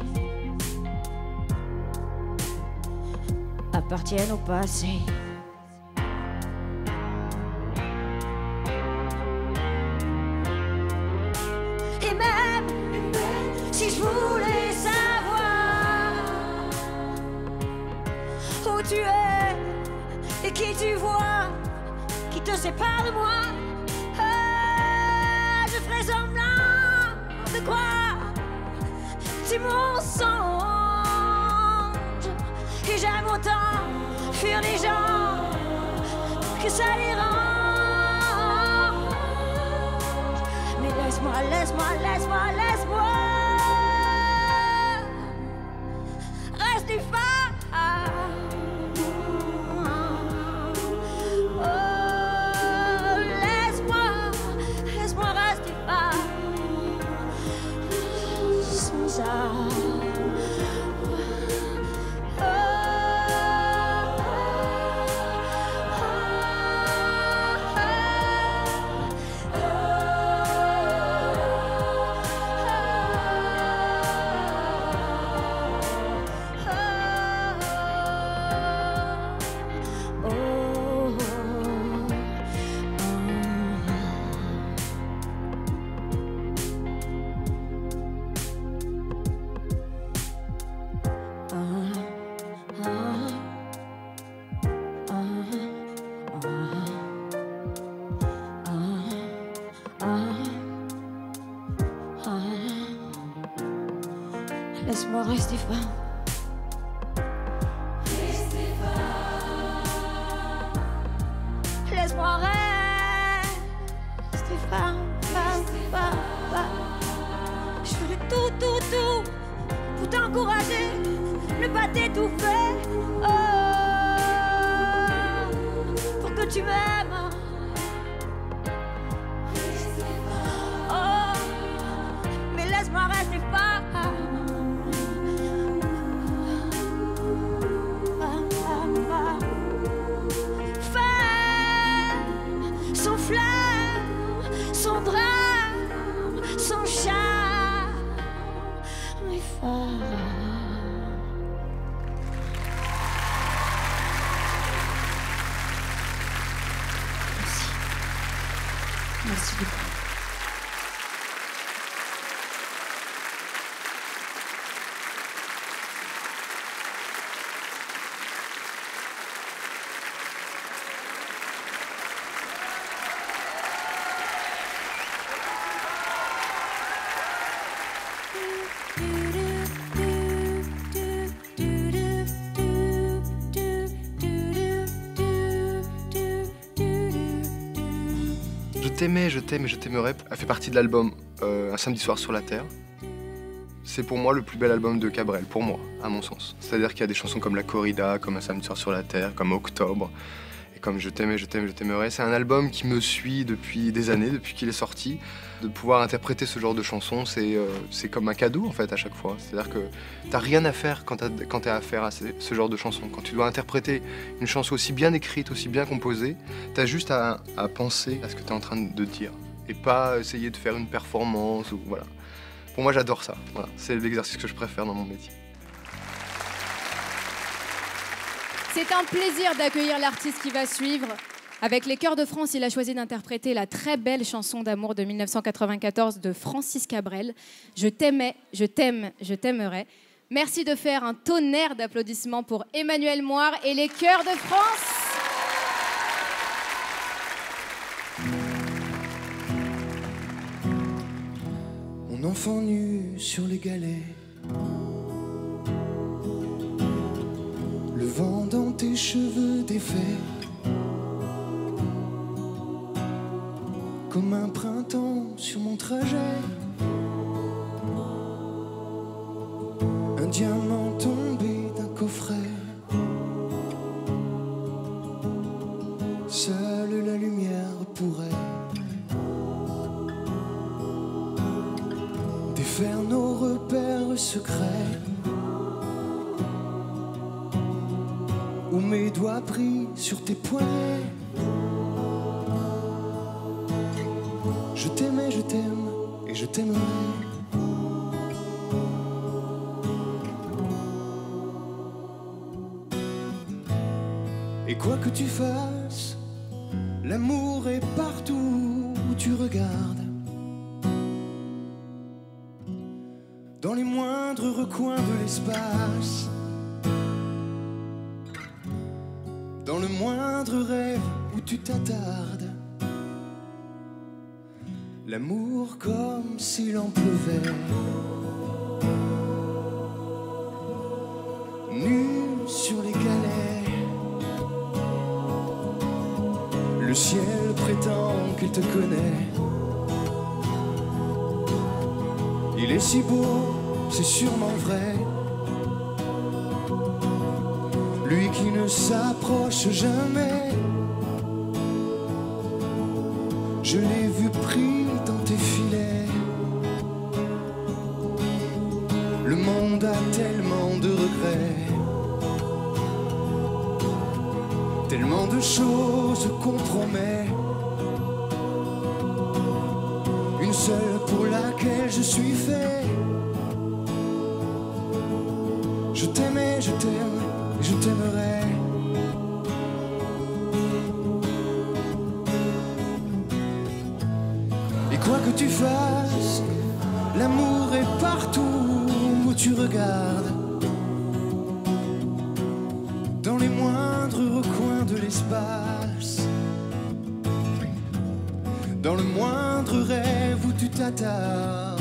appartiennent au passé. Si je voulais savoir où tu es et qui tu vois, qui te sépare de moi, ah, je ferais semblant de croire c'est mon songe. Et j'aime autant fuir les gens que ça les range. Mais laisse-moi, laisse-moi, laisse-moi, laisse-moi rester femme. Oh, laisse-moi, laisse-moi rester femme. Sans ça. Laisse-moi rester femme. Laisse-moi rester femme, femme, femme, femme. Je ferai tout, tout, tout pour t'encourager, ne pas t'étouffer. Oh, pour que tu m'aimes. Oh, mais laisse-moi rester femme. Femme, s'en va. Merci. Merci beaucoup. Je t'aimais, je t'aime et je t'aimerais a fait partie de l'album euh, Un samedi soir sur la Terre. C'est pour moi le plus bel album de Cabrel, pour moi, à mon sens. C'est-à-dire qu'il y a des chansons comme La Corrida, comme Un samedi soir sur la Terre, comme Octobre, et comme Je t'aimais, je t'aime, je t'aimerais. C'est un album qui me suit depuis des années, depuis qu'il est sorti. De pouvoir interpréter ce genre de chansons, c'est euh, c'est comme un cadeau en fait à chaque fois. C'est-à-dire que t'as rien à faire quand t'as quand t'as affaire à ces- ce genre de chansons. Quand tu dois interpréter une chanson aussi bien écrite, aussi bien composée, t'as juste à, à penser à ce que t'es en train de dire et pas essayer de faire une performance ou voilà. Pour moi, j'adore ça. Voilà. C'est l'exercice que je préfère dans mon métier. C'est un plaisir d'accueillir l'artiste qui va suivre. Avec les Chœurs de France, il a choisi d'interpréter la très belle chanson d'amour de mille neuf cent quatre-vingt-quatorze de Francis Cabrel. Je t'aimais, je t'aime, je t'aimerais. Merci de faire un tonnerre d'applaudissements pour Emmanuel Moire et les Chœurs de France. Mon enfant nu sur les galets, le vent dans tes cheveux défaits, comme un printemps sur mon trajet, un diamant tombé d'un coffret. Seule la lumière pourrait défaire nos repères secrets, où mes doigts pris sur tes poignets. Je t'aimais, je t'aime et je t'aimerai. Et quoi que tu fasses, l'amour est partout où tu regardes. Dans les moindres recoins de l'espace, dans le moindre rêve où tu t'attardes. L'amour comme s'il en pleuvait, nu sur les galets. Le ciel prétend qu'il te connaît. Il est si beau, c'est sûrement vrai. Lui qui ne s'approche jamais. Je l'ai vu pris dans tes filets. Le monde a tellement de regrets, tellement de choses qu'on promet. Une seule pour laquelle je suis fait. Je t'aimais, je t'aime, et je t'aimerai. Et quoi que tu fasses, l'amour est partout où tu regardes. Dans les moindres recoins de l'espace, dans le moindre rêve où tu t'attardes.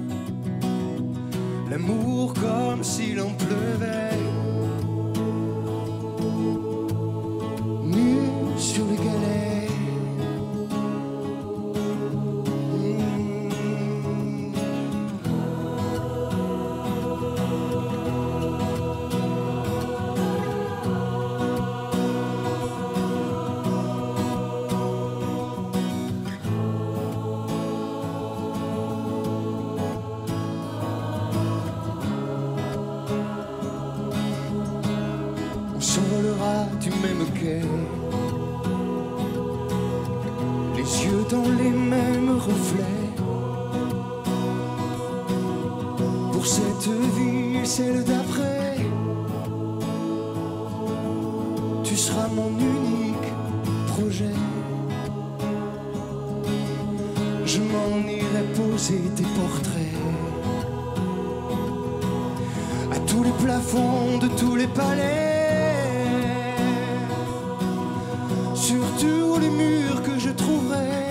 L'amour comme s'il en pleuvait, nu sur les galets. S'envolera du même quai, les yeux dans les mêmes reflets. Pour cette vie et celle d'après. Tu seras mon unique projet. Je m'en irai poser tes portraits à tous les plafonds de tous les palais, sur tous les murs que je trouverai.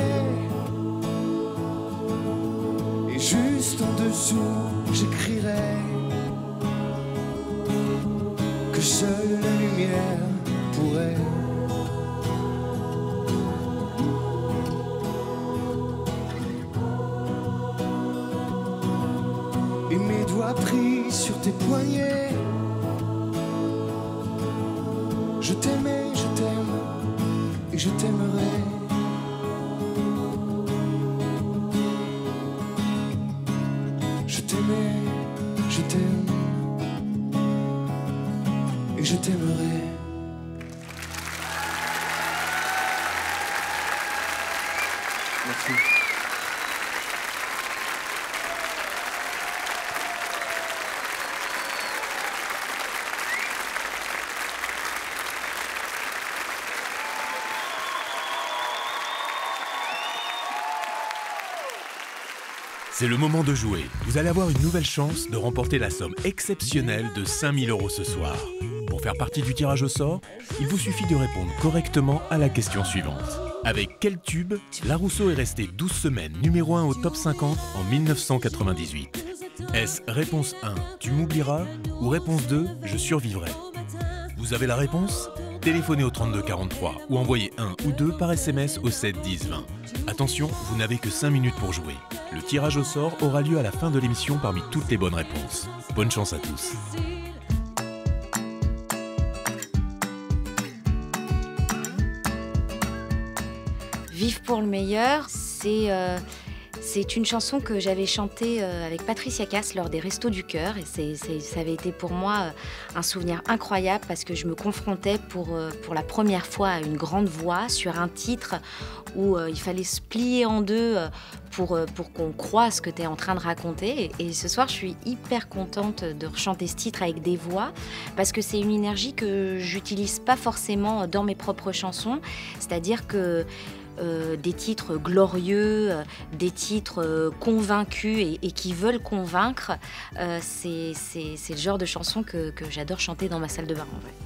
Et juste en dessous, j'écrirai que seule la lumière pourrait. Et mes doigts pris sur tes poignets. Je t'aimais, je t'aime, et je t'aimerai. Je t'aimais, je t'aime, et je t'aimerai. Merci. C'est le moment de jouer. Vous allez avoir une nouvelle chance de remporter la somme exceptionnelle de cinq mille euros ce soir. Pour faire partie du tirage au sort, il vous suffit de répondre correctement à la question suivante. Avec quel tube Larousseau est resté douze semaines numéro un au top cinquante en mille neuf cent quatre-vingt-dix-huit? Est-ce réponse un, tu m'oublieras, ou réponse deux, je survivrai? Vous avez la réponse? Téléphonez au trente-deux quarante-trois ou envoyez un ou deux par S M S au sept dix vingt. Attention, vous n'avez que cinq minutes pour jouer. Le tirage au sort aura lieu à la fin de l'émission parmi toutes les bonnes réponses. Bonne chance à tous. Vive pour le meilleur, c'est euh, c'est une chanson que j'avais chantée euh, avec Patricia Cass lors des Restos du Cœur. Et c'est, c'est, ça avait été pour moi euh, un souvenir incroyable parce que je me confrontais pour, euh, pour la première fois à une grande voix sur un titre où euh, il fallait se plier en deux euh, pour, euh, pour qu'on croie ce que tu es en train de raconter. Et, et ce soir, je suis hyper contente de rechanter ce titre avec des voix parce que c'est une énergie que j'utilise pas forcément dans mes propres chansons. C'est-à-dire que Euh, des titres glorieux, euh, des titres euh, convaincus et, et qui veulent convaincre, euh, c'est, c'est, c'est le genre de chanson que, que j'adore chanter dans ma salle de bain en vrai.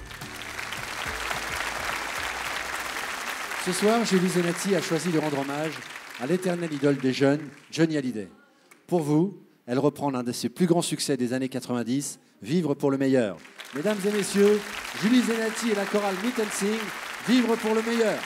Ce soir, Julie Zenati a choisi de rendre hommage à l'éternelle idole des jeunes, Johnny Hallyday. Pour vous, elle reprend l'un de ses plus grands succès des années quatre-vingt-dix, Vivre pour le meilleur. Mesdames et messieurs, Julie Zenati et la chorale Meet and Sing, Vivre pour le meilleur.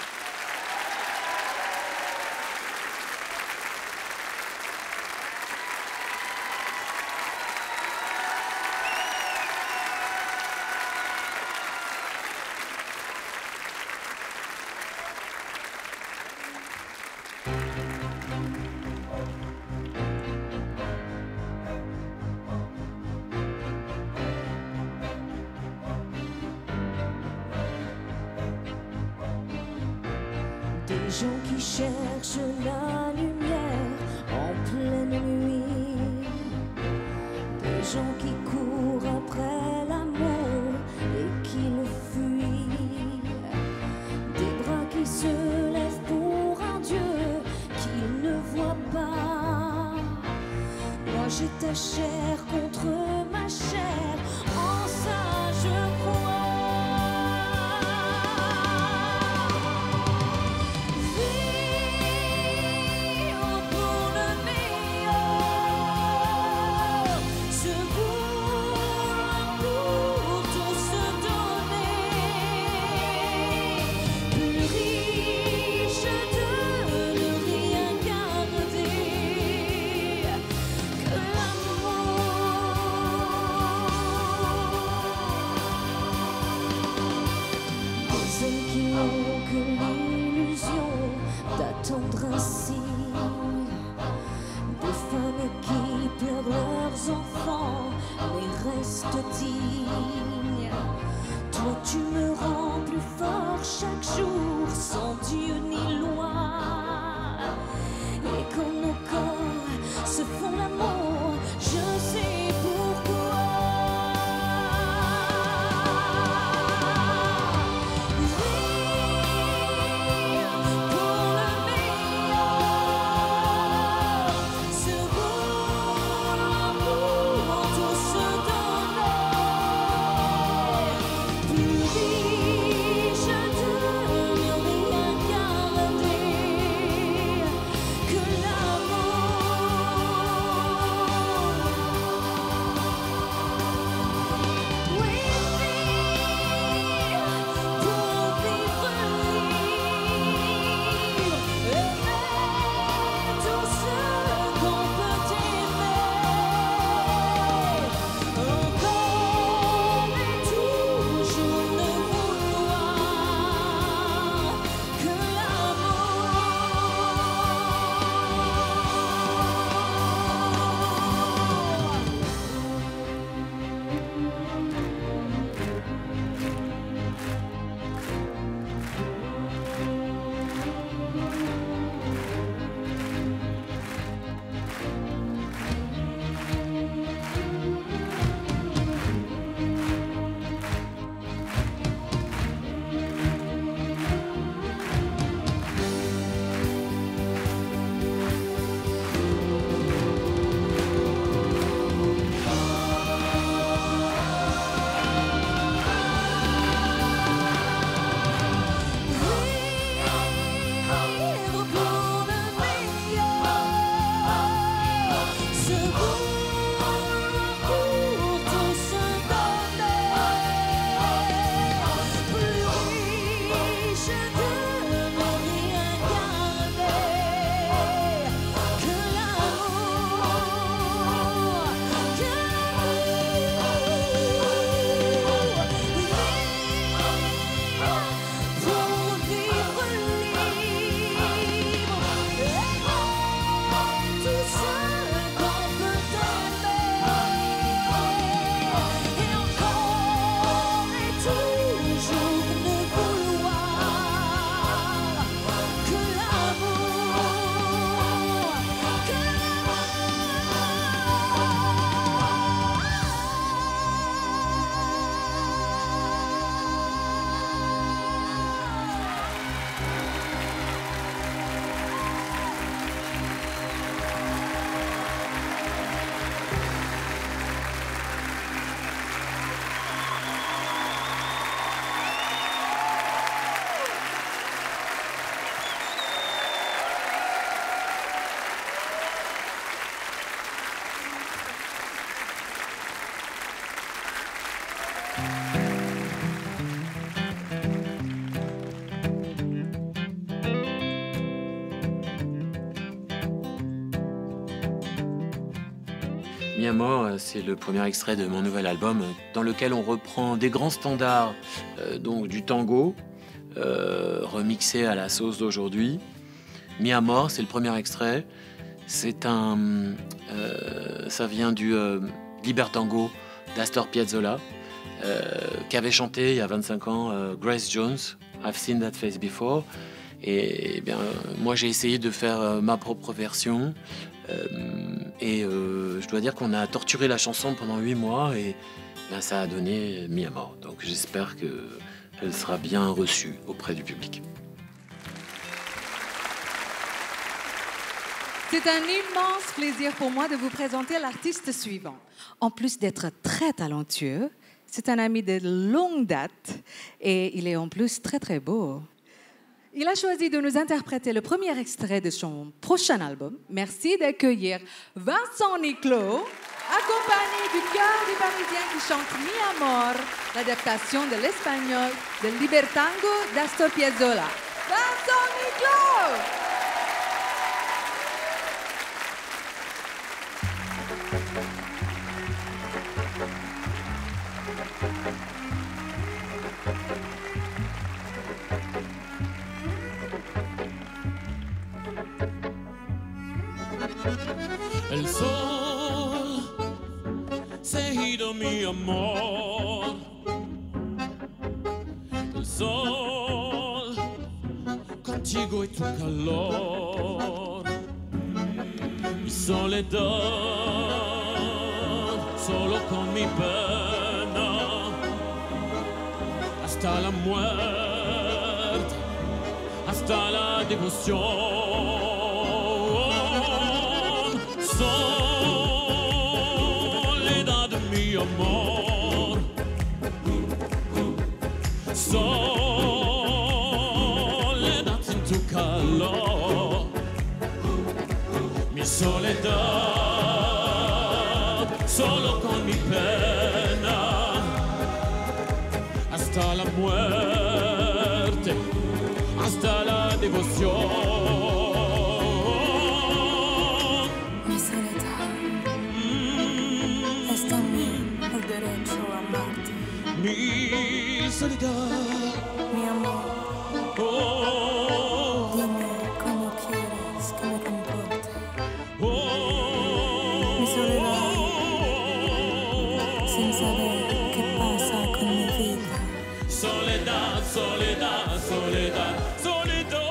Des gens qui cherchent la lumière en pleine nuit. Des gens qui courent après l'amour et qui le fuient. Des bras qui se lèvent pour un Dieu qu'ils ne voient pas. Moi j'ai ta chair contre ma chair, en ça je crois. Ainsi, des femmes qui pleurent leurs enfants, mais restent dignes. Toi, tu me rends plus fort chaque jour, sans Dieu ni loi. Et quand nos corps se font l'amour, je sais pourquoi. Mi Amor, euh, c'est le premier extrait de mon nouvel album euh, dans lequel on reprend des grands standards, euh, donc du tango, euh, remixé à la sauce d'aujourd'hui. Mi Amor, c'est le premier extrait. C'est un, euh, ça vient du euh, Libertango d'Astor Piazzolla, euh, qui avait chanté il y a vingt-cinq ans euh, Grace Jones, I've Seen That Face Before. Et, eh bien, moi, j'ai essayé de faire euh, ma propre version. Euh, et euh, je dois dire qu'on a torturé la chanson pendant huit mois et ben, ça a donné Mi Amor. Donc j'espère qu'elle sera bien reçue auprès du public. C'est un immense plaisir pour moi de vous présenter l'artiste suivant. En plus d'être très talentueux, c'est un ami de longue date et il est en plus très très beau. Il a choisi de nous interpréter le premier extrait de son prochain album. Merci d'accueillir Vincent Niclot, accompagné du chœur du Parisien qui chante Mi Amor, l'adaptation de l'espagnol de Libertango d'Astor Piazzolla. Vincent Niclot! El sol se ha ido, mi amor. El sol contigo y tu calor. Mi soledad, solo con mi pena. Hasta la muerte, hasta la devoción. Soledad, mi amor. Soledad sin tu calor. Mi soledad, solo con mi pena. Hasta la muerte, hasta la devoción. Mi soledad, mi amor, oh, dime cómo quieres que me comporte. Oh, mi soledad, sin saber qué pasa con mi vida. Soledad, soledad, soledad, soledad.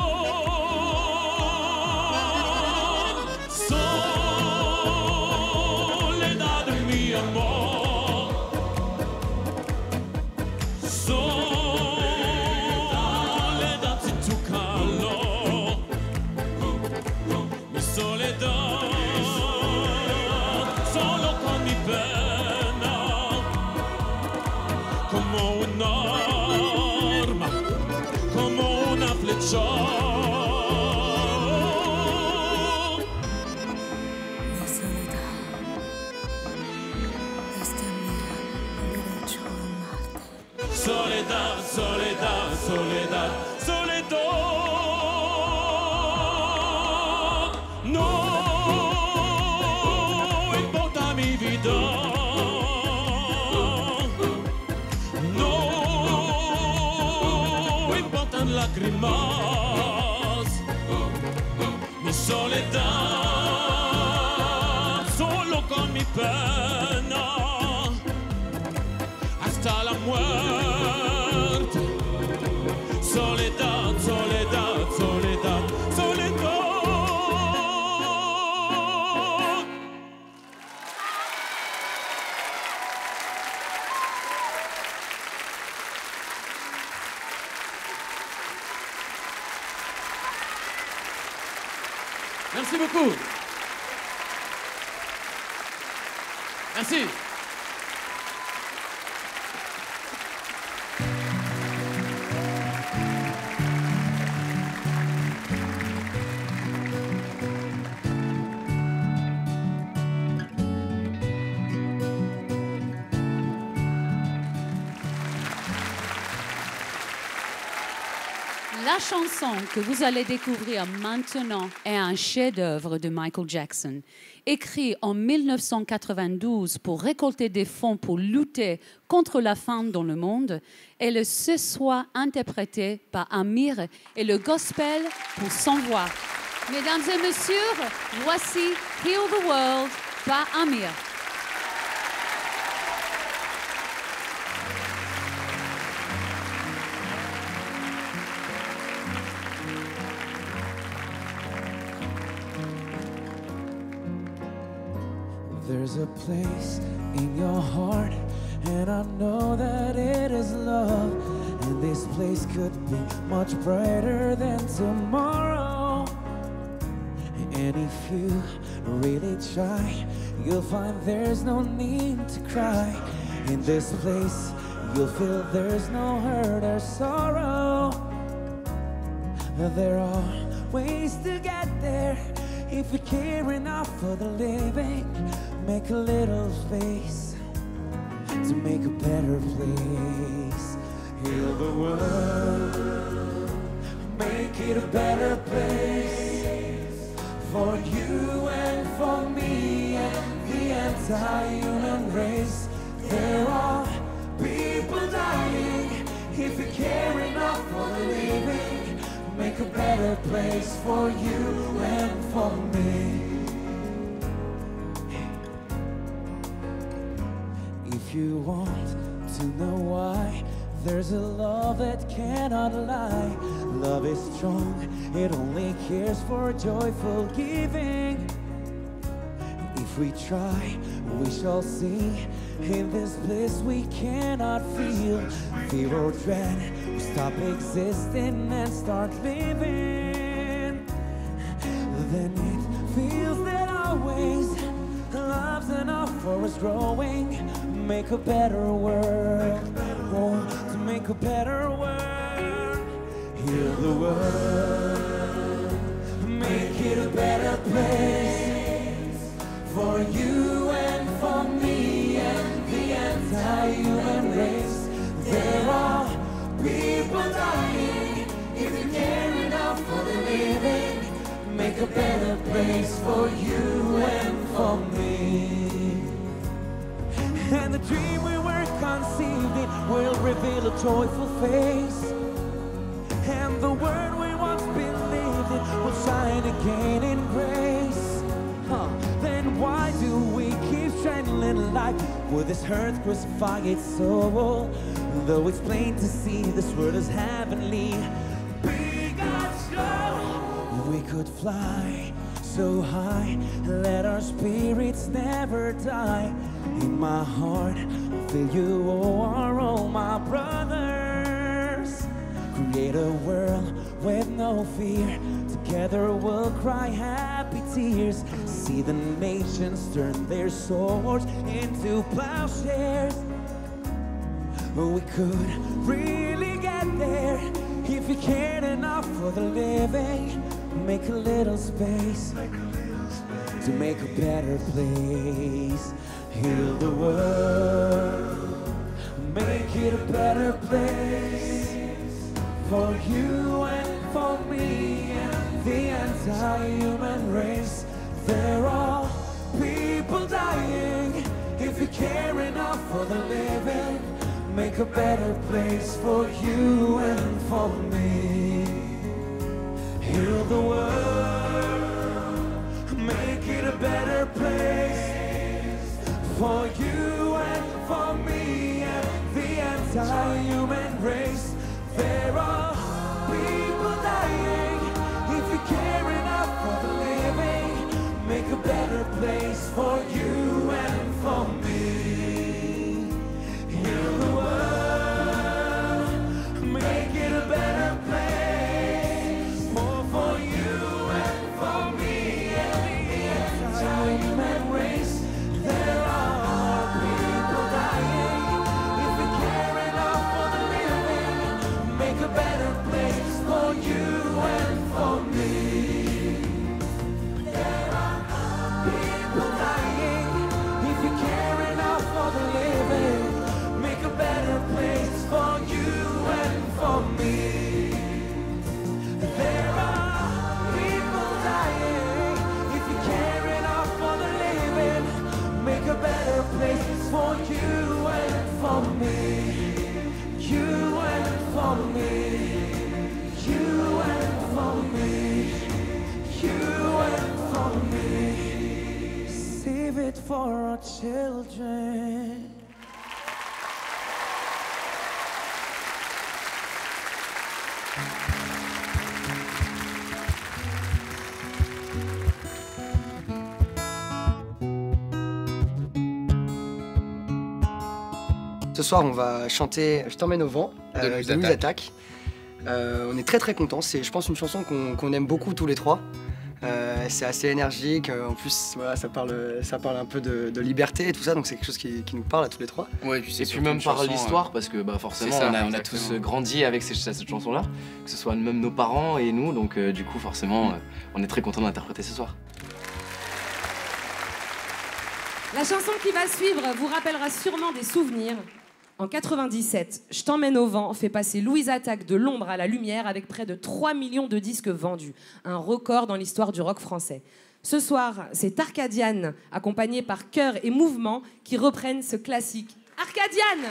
Soledad, mi amor. Soledad sin tu calor. Mi soledad, solo con mi pena. Como un arma, como una flecha. Mi soledad es también el derecho a amarte. Soledad, soledad, soledad, soledad. No importa mi vida. No importan lágrimas. Mi soledad, solo con mi pena. Hasta la muerte. Soledad, soledad, soledad, soledad. Merci beaucoup. Merci. La chanson que vous allez découvrir maintenant est un chef-d'œuvre de Michael Jackson, écrit en mille neuf cent quatre-vingt-douze pour récolter des fonds pour lutter contre la faim dans le monde. Et le ce soir interprété par Amir et le gospel pour sans voix. Mesdames et messieurs, voici Heal the World par Amir. There's a place in your heart, and I know that it is love. And this place could be much brighter than tomorrow. And if you really try, you'll find there's no need to cry. In this place, you'll feel there's no hurt or sorrow. There are ways to get there. If you care enough for the living, make a little space to make a better place. Heal the world, make it a better place for you and for me and the anti-human race. There are people dying. If you care enough for the living, make a better place for you and for me. If you want to know why, there's a love that cannot lie. Love is strong, it only cares for joyful giving. If we try, we shall see. In this bliss we cannot feel fear or dread. We stop existing and start living. Then it feels that always love's enough for us growing. Make a better world, oh, to make a better world. Heal the world, make it a better place for you and for me and the anti-human race. There are people dying. If you care enough for the living, make a better place for you and for me. And the dream we were conceived in will reveal a joyful face. And the word we once believed in will shine again in grace. Huh. Then why do we keep strangling life with this hurt crucify its soul? Though it's plain to see this world is heavenly, be God's show. We could fly so high, let our spirits never die. In my heart, I feel you are all my brothers. Create a world with no fear. Together we'll cry happy tears. See the nations turn their swords into plowshares. We could really get there if you cared enough for the living. Make a little space to make a better place. Heal the world, make it a better place for you and for me and the anti-human race. There are people dying. If you care enough for the living, make a better place for you and for me. Heal the world, make it a better place for you and for me and the anti-human race. There are people dying. If you care enough for the living, make a better place for you and for me. Heal the world, make it a better place for, for you and for me and the anti-human race. There are people dying. If you care enough for the living, make a better place for you and for me. There are people dying. leave it for our children. Ce soir, on va chanter Je t'emmène au vent De euh, Louise de Louise Attaque. Attaque. Euh, on est très très contents. C'est, je pense, une chanson qu'on qu'on aime beaucoup tous les trois. Euh, c'est assez énergique. En plus, voilà, ça parle, ça parle un peu de, de liberté et tout ça. Donc c'est quelque chose qui, qui nous parle à tous les trois. Ouais, et puis c'est Et puis surtout même une par chanson, l'histoire, euh, parce que bah, forcément, c'est ça, on, a, on a exactement. tous euh, grandi avec ces- cette chanson-là, que ce soit même nos parents et nous. Donc euh, du coup, forcément, euh, on est très contents d'interpréter ce soir. La chanson qui va suivre vous rappellera sûrement des souvenirs. En quatre-vingt-dix-sept, Je t'emmène au vent fait passer Louise Attaque de l'ombre à la lumière avec près de trois millions de disques vendus. Un record dans l'histoire du rock français. Ce soir, c'est Arcadiane, accompagnée par Cœur et Mouvement, qui reprennent ce classique. Arcadiane!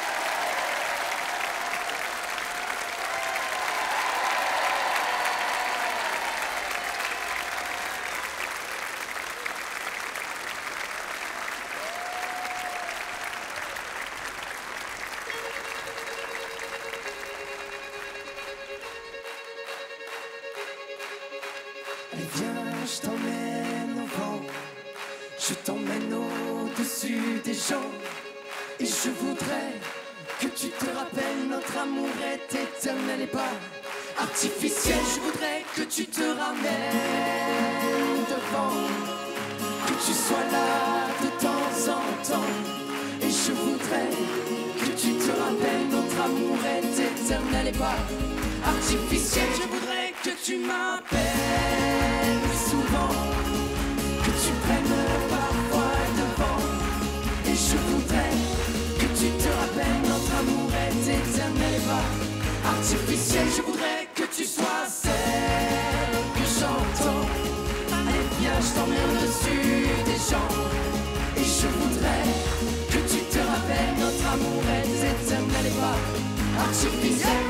Allez viens, je t'emmène au vent, je t'emmène au-dessus des gens. Et je voudrais que tu te rappelles, notre amour est éternel et pas artificiel. Je voudrais que tu te ramènes devant, que tu sois là de temps en temps. Et je voudrais que tu te rappelles, notre amour est éternel et pas artificiel. Je voudrais que tu m'appelles souvent, que tu prennes parfois devant. Et je voudrais que tu te rappelles, notre amour est éternel et pas artificiel. Je voudrais que tu sois celle que j'entends. Allez viens, je t'emmène au-dessus des gens. Et je voudrais que tu te rappelles, notre amour est éternel et pas artificiel.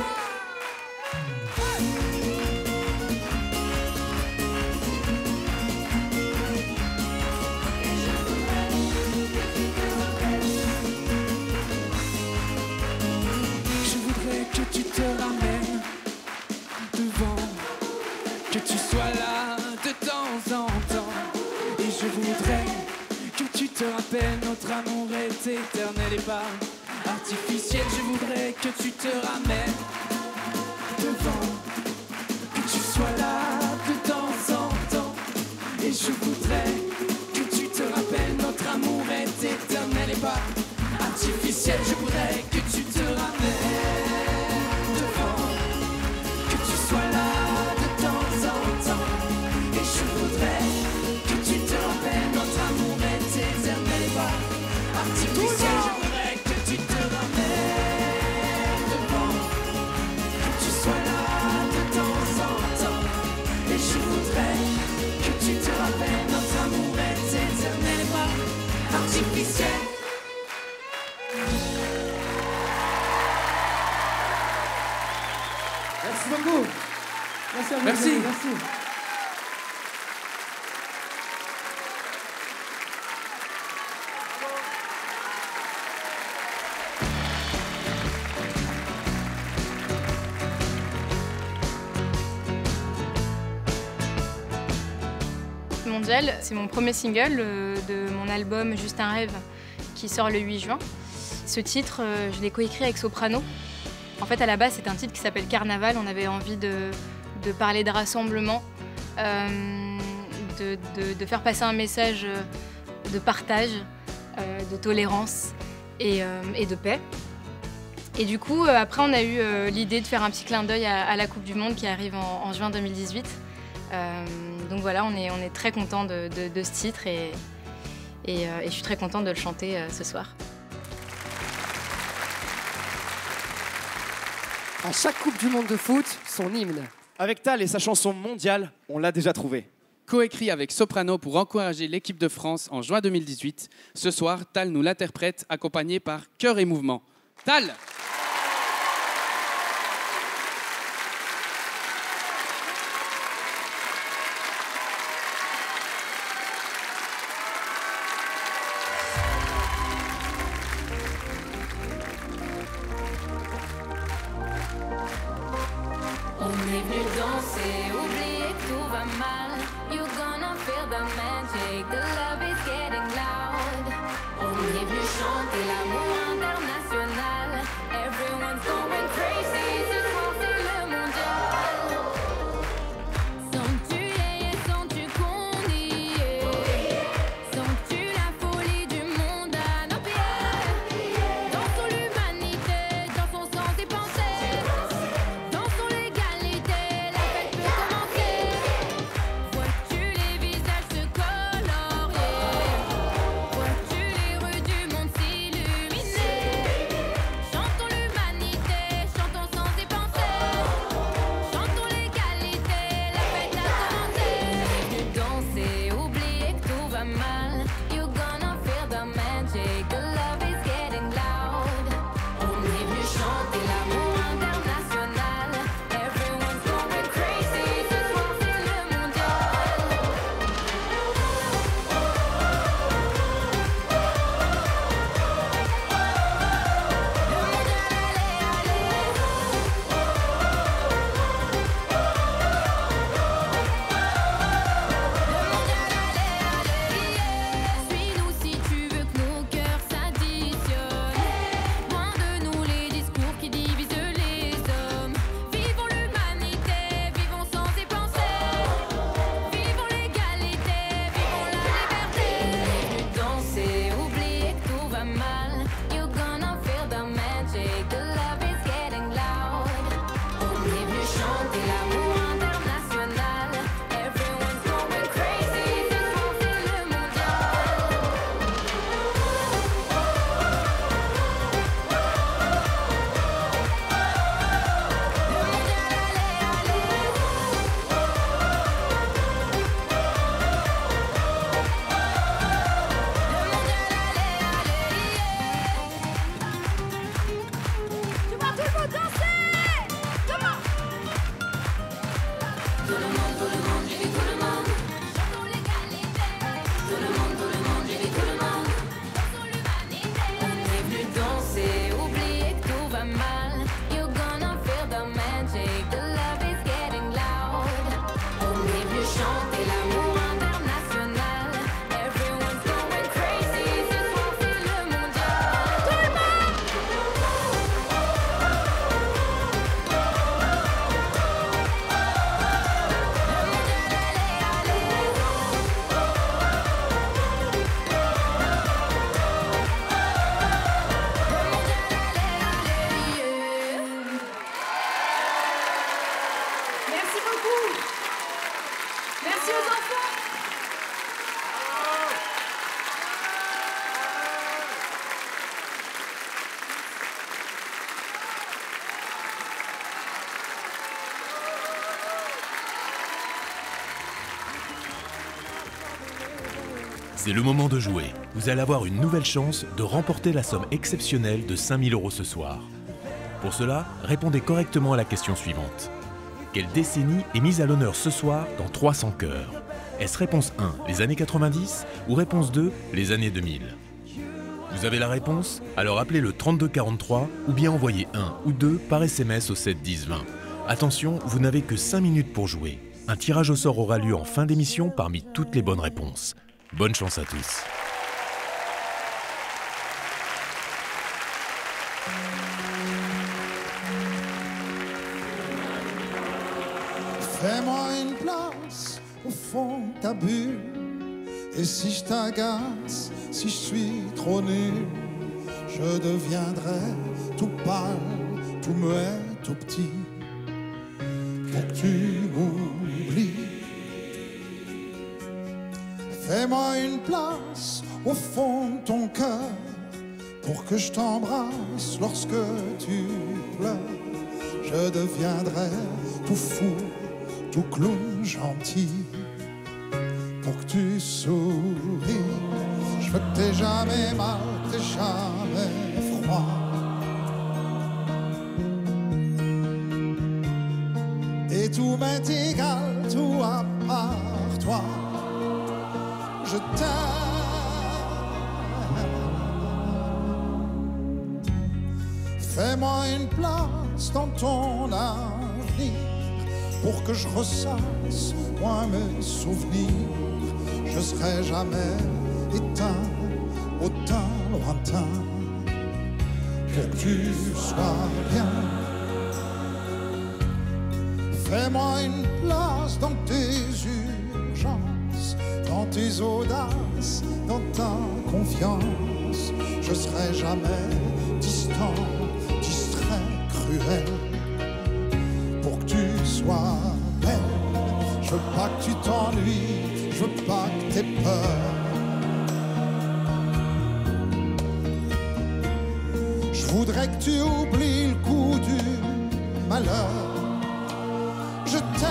Je voudrais que tu te ramènes devant, que tu sois là de temps en temps. Et je voudrais que tu te rappelles, notre amour est éternel et pas artificiel. Je voudrais que tu te ramènes devant, que tu sois là de temps en temps. Et je voudrais que tu te rappelles, notre amour est éternel et pas artificiel. Je voudrais que tu te ramènes devant, que tu sois là de temps en temps. Et je voudrais que tu te rappelles, notre amour est éternel et pas artificiel. Je voudrais que tu te ramènes devant, que tu sois là de temps en temps. Et je voudrais que tu te rappelles, notre amour est éternel et pas artificiel. Merci beaucoup. Merci à vous. Merci. Merci. Mondial, c'est mon premier single euh, de mon album Juste un rêve qui sort le huit juin. Ce titre, euh, je l'ai coécrit avec Soprano. En fait, à la base, c'est un titre qui s'appelle Carnaval. On avait envie de, de parler de rassemblement, euh, de, de- de faire passer un message euh, de partage, euh, de tolérance et, euh, et de paix. Et du coup, euh, après, on a eu euh, l'idée de faire un petit clin d'œil à, à la Coupe du Monde qui arrive en, en juin deux mille dix-huit. Euh, donc voilà, on est, on est très content de, de- de ce titre et, et, euh, et je suis très contente de le chanter euh, ce soir. À chaque Coupe du Monde de foot, son hymne. Avec Tal et sa chanson Mondiale, on l'a déjà trouvé. Coécrit avec Soprano pour encourager l'équipe de France en juin deux mille dix-huit. Ce soir, Tal nous l'interprète accompagné par Cœur et Mouvement. Tal! C'est le moment de jouer. Vous allez avoir une nouvelle chance de remporter la somme exceptionnelle de cinq mille euros ce soir. Pour cela, répondez correctement à la question suivante. Quelle décennie est mise à l'honneur ce soir dans trois cents cœurs? Est-ce réponse un, les années quatre-vingt-dix, ou réponse deux, les années deux mille? Vous avez la réponse? Alors appelez le trente-deux quarante-trois ou bien envoyez un ou deux par S M S au sept dix vingt. Attention, vous n'avez que cinq minutes pour jouer. Un tirage au sort aura lieu en fin d'émission parmi toutes les bonnes réponses. Bonne chance à tous. Fais-moi une place au fond de ta bulle. Et si je t'agace, si je suis trop nul, je deviendrai tout pâle, tout muet, tout petit, pour que tu m'oublies. Fais-moi une place au fond de ton cœur pour que je t'embrasse lorsque tu pleures. Je deviendrai tout fou, tout clown gentil, pour que tu souris. Je veux que t'aies jamais mal, t'aies jamais froid. Et tout m'est égal, tout à part toi. Je t'aime. Fais-moi une place dans ton avenir pour que je ressasse moi mes souvenirs. Je serai jamais éteint au teint lointain pour que tu sois bien. Fais-moi une place dans tes urgences, dans tes audaces, dans ta confiance. Je serai jamais distant, distrait, cruel pour que tu sois belle. Je veux pas que tu t'ennuies, je veux pas que t'aies peur. Je voudrais que tu oublies le coup du malheur. Je t'aime.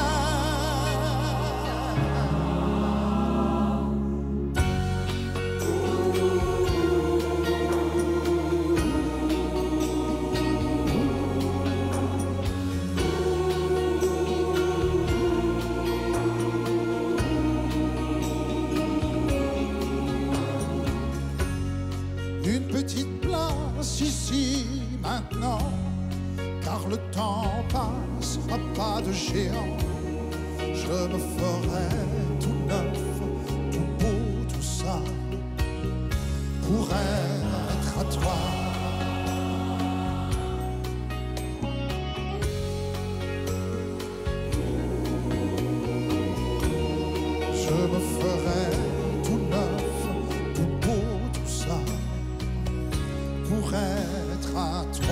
Une petite place ici maintenant, car le temps passe à pas de géant. Je me ferai tout neuf, tout beau, tout ça, pour être à toi. Je me ferai tout neuf, tout beau, tout ça, pour être à toi.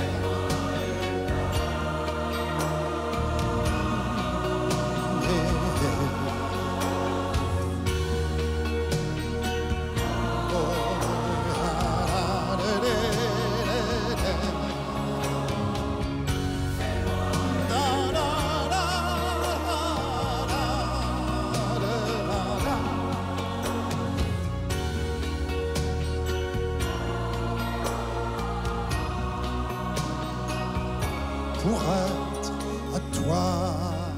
Pour être à toi.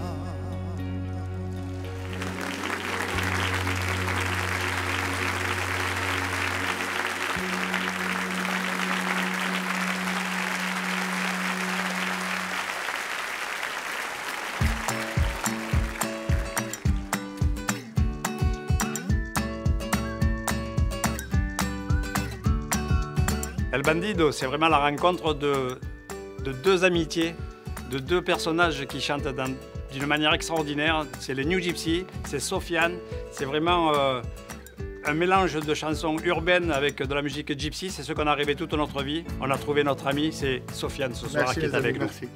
El Bandido, c'est vraiment la rencontre de, de deux amitiés, de deux personnages qui chantent d'une manière extraordinaire. C'est les New Gypsy, c'est Sofiane, c'est vraiment euh, un mélange de chansons urbaines avec de la musique gypsy. C'est ce qu'on a rêvé toute notre vie. On a trouvé notre ami, c'est Sofiane ce soir Merci, qui est les avec amis, nous. merci.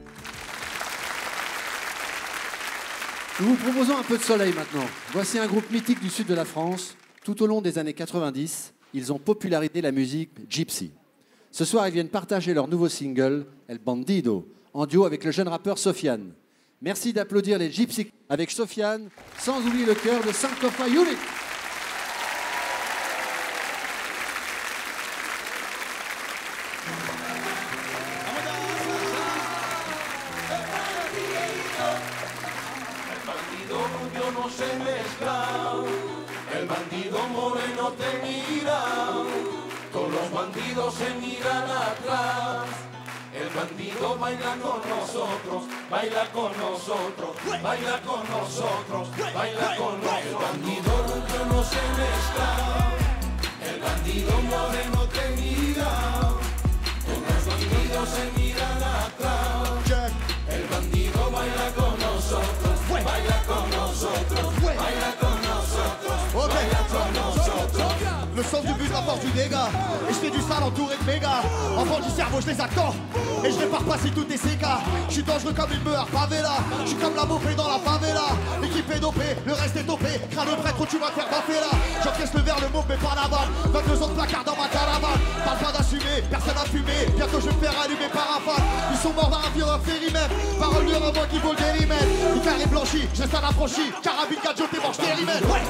Nous vous proposons un peu de soleil maintenant. Voici un groupe mythique du sud de la France. Tout au long des années quatre-vingt-dix, ils ont popularisé la musique gypsy. Ce soir, ils viennent partager leur nouveau single, El Bandido, en duo avec le jeune rappeur Sofiane. Merci d'applaudir les Gypsy avec Sofiane, sans oublier le chœur de Sankofa Unit. El bandido moreno te mira, todos los bandidos se miran atrás. El bandido baila con nosotros, baila con nosotros, baila con nosotros, baila con nosotros. El bandido nunca no se mezcla, el bandido moreno te mira, todos los bandidos se miran atrás. El bandido baila con nosotros, baila con nosotros, baila con nosotros, baila con nosotros. Le sens du but, la force du dégât. Et je fais du sale entouré de méga. Enfant du cerveau, je les attends. Et je vais pas repasser tous tes C K. Je suis dangereux comme une meilleure favela. Je suis comme la bouffée dans la favela. L'équipe est dopée, le reste est dopé. Crâne le prêtre, tu vas te faire baffer là. J'encaisse le verre, le mauve, mais pas la balle. vingt-deux ans de placard dans ma caravane. Parle pas d'assumer, personne a fumé. Bientôt je vais me faire allumer par rafale. Ils sont morts dans un vieux férimètre. Parole dure à moi qui vaut le dérimètre. Le carré blanchi, je reste un affranchi. Carabine, gadget, t'es manche dérimètre. Ouais.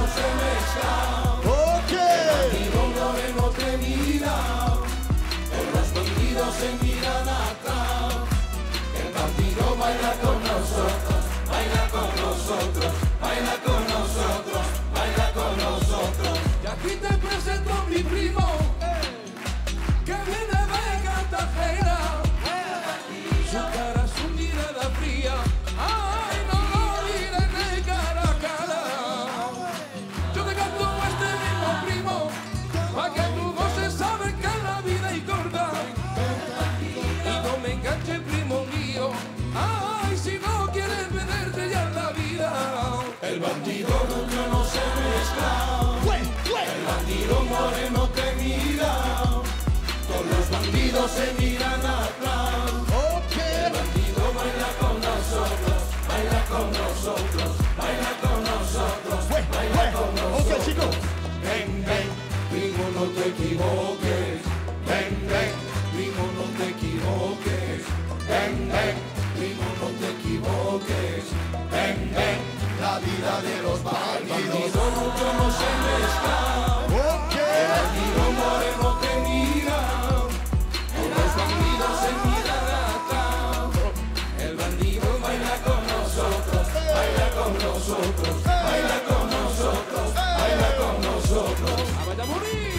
Ok. El bandido moreno te mira, todos los bandidos se miran atrás. El bandido baila con nosotros, baila con nosotros, baila con nosotros, baila con nosotros. Y aquí te presento a mi primo, que viene de Cartagena. Su cara, su mirada fría, ay, no lo diré de cara a cara. Yo te canto este mismo primo, pa' que tu voz se sabe que la vida es corta. Y no me enganche, primo mío, ay, si no quieres perderte ya en la vida. El bandido nunca no se mezcla, el bandido moreno te mira, todos los bandidos se miran atrás. El bandido baila con nosotros, baila con nosotros, baila con nosotros, baila con nosotros. Ven, ven, primo, no te equivoques. Ven, ven, primo, no te equivoques. Ven, ven, primo, no te equivoques. Ven, ven, la vida de los bandidos nunca no se mezcla. El bandido moreno te mira, todos los bandidos se miran atrás. El bandido baila con nosotros, baila con nosotros, baila con nosotros, baila con nosotros. ¡Vaya a morir!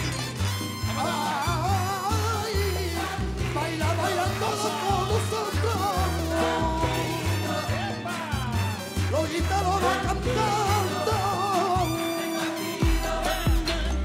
Baila, bailando con nosotros. Los gitanos van cantando.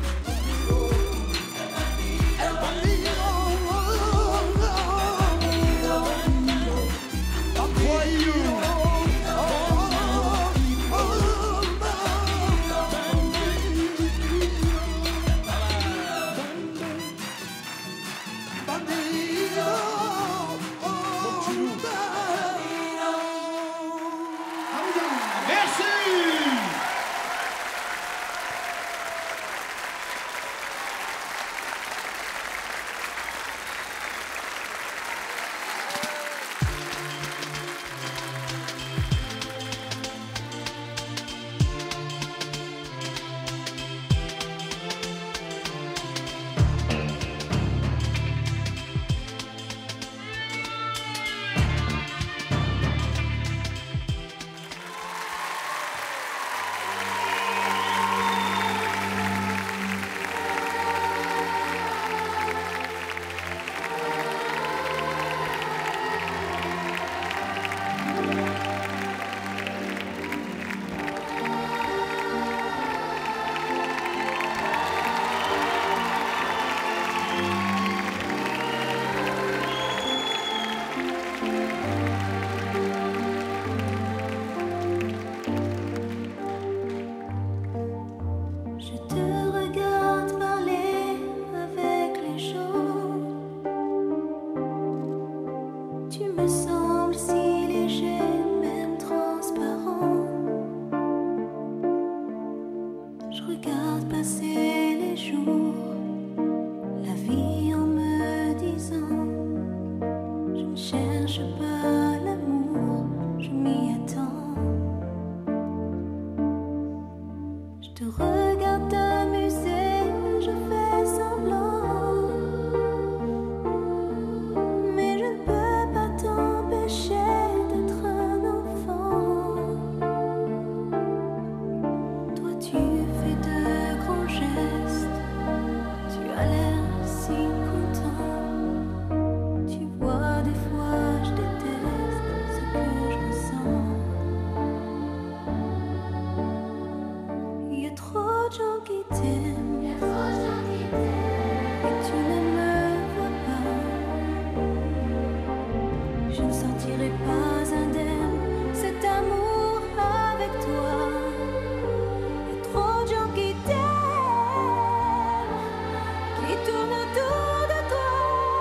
qui tournent autour de toi.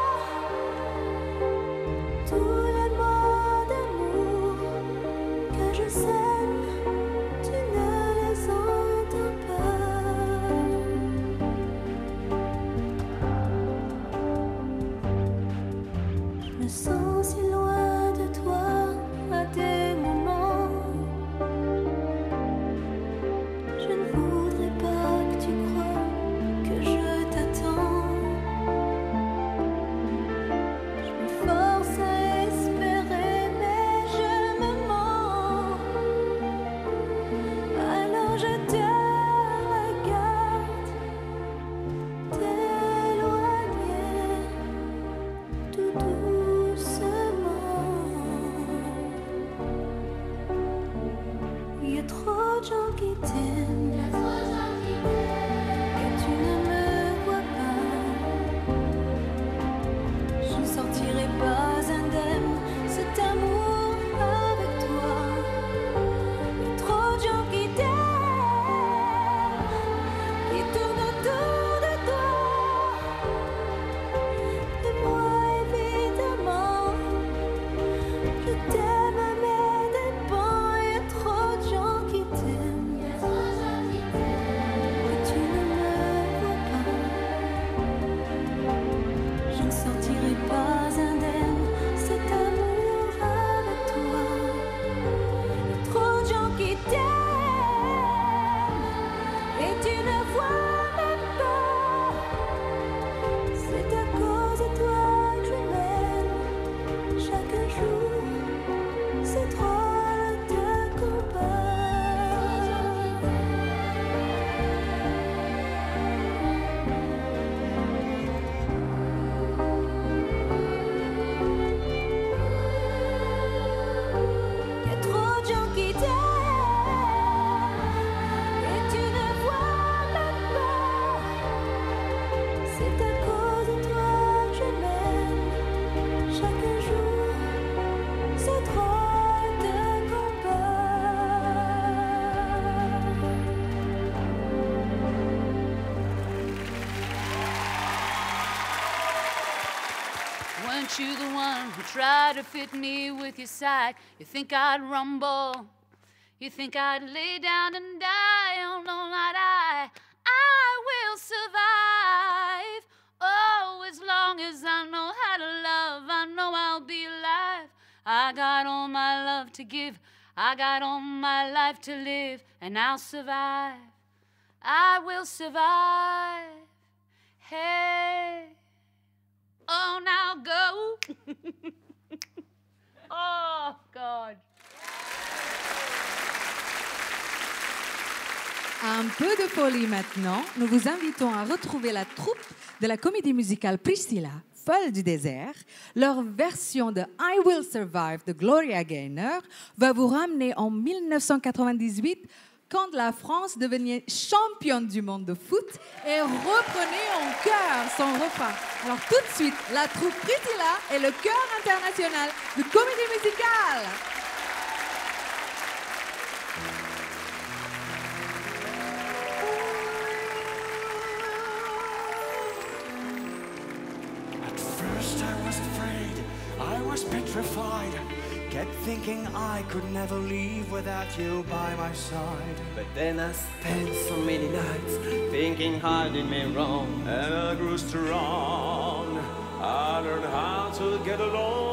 Tous les mots d'amour que je sème, tu ne les entends pas. Je me sens si loin de toi à des moments. Je ne voudrais pas que tu crois que je t'attends. Je me force à espérer, mais je me mens. Alors je te regarde t'éloigner tout doucement. Il y a trop de gens qui t'aiment et tu ne me vois pas. Je ne sortirai pas indemne cet amour avec toi. Il y a trop de gens qui t'aiment, qui tournent autour de toi. Et moi évidemment, je t'aime à mes dépens. Il y a trop de gens qui t'aiment et tu ne me vois pas. Je ne sortirai pas indemne cet amour avec toi. Il y a trop de gens qui t'aiment et tu ne vois même pas. C'est à cause de toi que je m'aime chaque jour. C'est drôle de combat. Il y a trop de gens qui t'aiment et tu ne vois même pas. C'est à cause de toi que je m'aime chaque jour. C'est drôle de Weren't you the one who tried to fit me with your side? You think I'd rumble? You think I'd lay down and die? Oh no, not I. I will survive. Oh, as long as I know how to love, I know I'll be alive. I got all my love to give. I got all my life to live, and I'll survive. I will survive. Hey. Oh, now go. Oh, God. Un peu de folie maintenant. Nous vous invitons à retrouver la troupe de la comédie musicale Priscilla, Folle du désert. Leur version de I Will Survive de Gloria Gaynor va vous ramener en mille neuf cent quatre-vingt-dix-huit, quand la France devenait championne du monde de foot, et reprenez en chœur son refrain. Alors tout de suite, la troupe Priscilla et le chœur international de comédie musicale. First I was afraid, I was petrified. Kept thinking I could never leave without you by my side. But then I spent so many nights thinking I did me wrong, And I grew strong. I learned how to get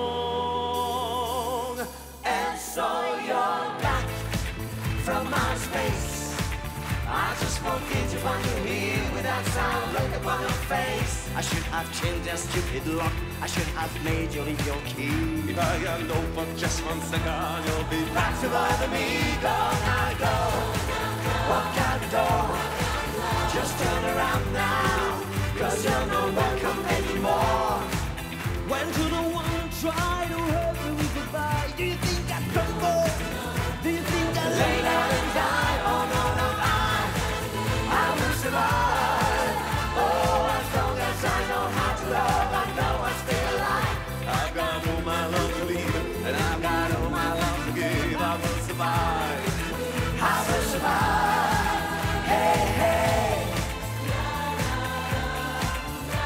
along. And so you're back from my space. I just walked in to find you here without sound. Look upon your face. I should have changed that stupid lock. I should have made you leave your key. If I got no for just one second, you'll be back Back to bother me, go now go. Walk out the door. Just turn around now, cause you're not welcome anymore. Went to the one who tried to hurt me goodbye. Do you think I crumble? Do you think I Lay down and die, oh no, no, I, I will survive. Oh, as long as I know how to love, I know I'm still alive. I've got all my love to leave, and I've got all my love to give. I will survive. I will survive. Hey, hey.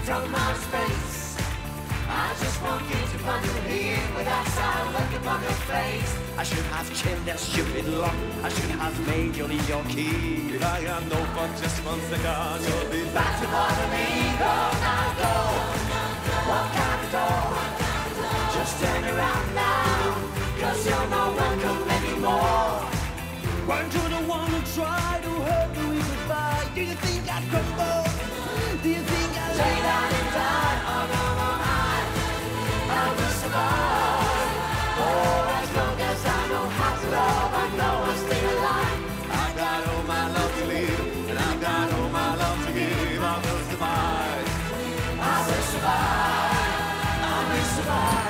from outer space. I just want you to come to me with that sour look upon your face. I should have killed that stupid lock. I should have made you leave your key. I am no fun, just one second. You'll be back to bother me. Go, now go. Walk out the door. Just turn around now. Cause you're not welcome anymore. Run to the one who tried to hurt me with goodbye. Do you think I'd crumble? Do you think I'd lay down and die? Oh no, no, I, I will survive. Oh, as long as I know how to love, I know I'm still alive. I got all my love to live, and I got all my love to give. I will survive. I will survive. I will survive.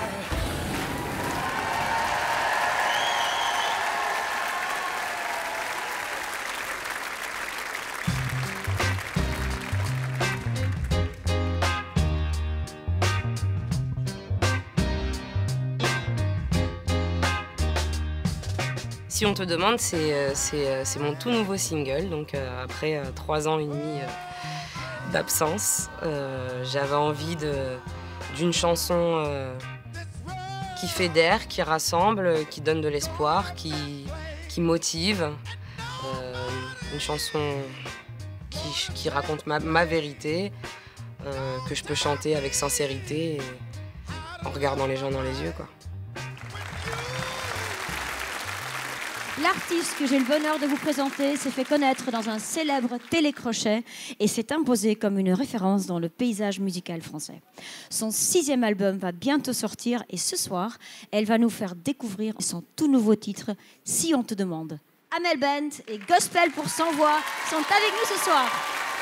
Si on te demande, c'est c'est mon tout nouveau single, donc euh, après euh, trois ans et demi euh, d'absence, euh, j'avais envie d'une chanson euh, qui fédère, qui rassemble, qui donne de l'espoir, qui, qui motive, euh, une chanson qui, qui raconte ma, ma vérité, euh, que je peux chanter avec sincérité et en regardant les gens dans les yeux, quoi. L'artiste que j'ai le bonheur de vous présenter s'est fait connaître dans un célèbre télécrochet et s'est imposé comme une référence dans le paysage musical français. Son sixième album va bientôt sortir et ce soir, elle va nous faire découvrir son tout nouveau titre, Si on te demande. Amel Bent et Gospel pour cent voix sont avec nous ce soir.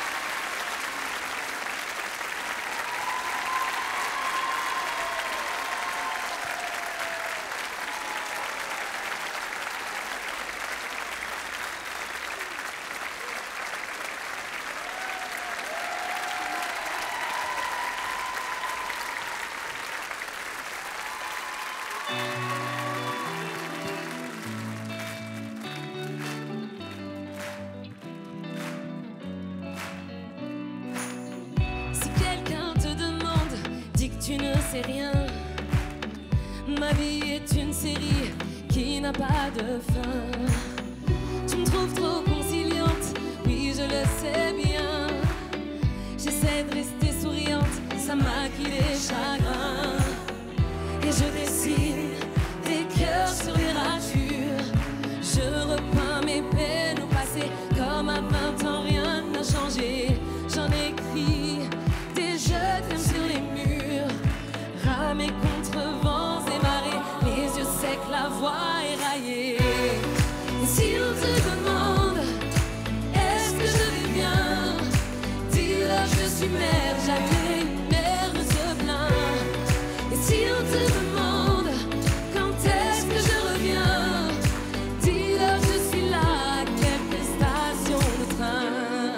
Tu ne sais rien. Ma vie est une série qui n'a pas de fin. Tu me trouves trop conciliante, oui je le sais bien. J'essaie de rester souriante, ça maquille les chagrins. Et je dessine des cœurs sur les ratures. Je repeins mes peines au passé, comme à vingt ans rien n'a changé. J'en écris des je t'aime sur les murs. Ramé contre vents et marées, les yeux secs, la voix éraillée. Et si on te demande, est-ce que je vais bien? Dis-leur je suis mère, jamais une mère ne se plaint. Et si on te demande, quand est-ce que je reviens? Dis-leur je suis là, à quelques stations de train.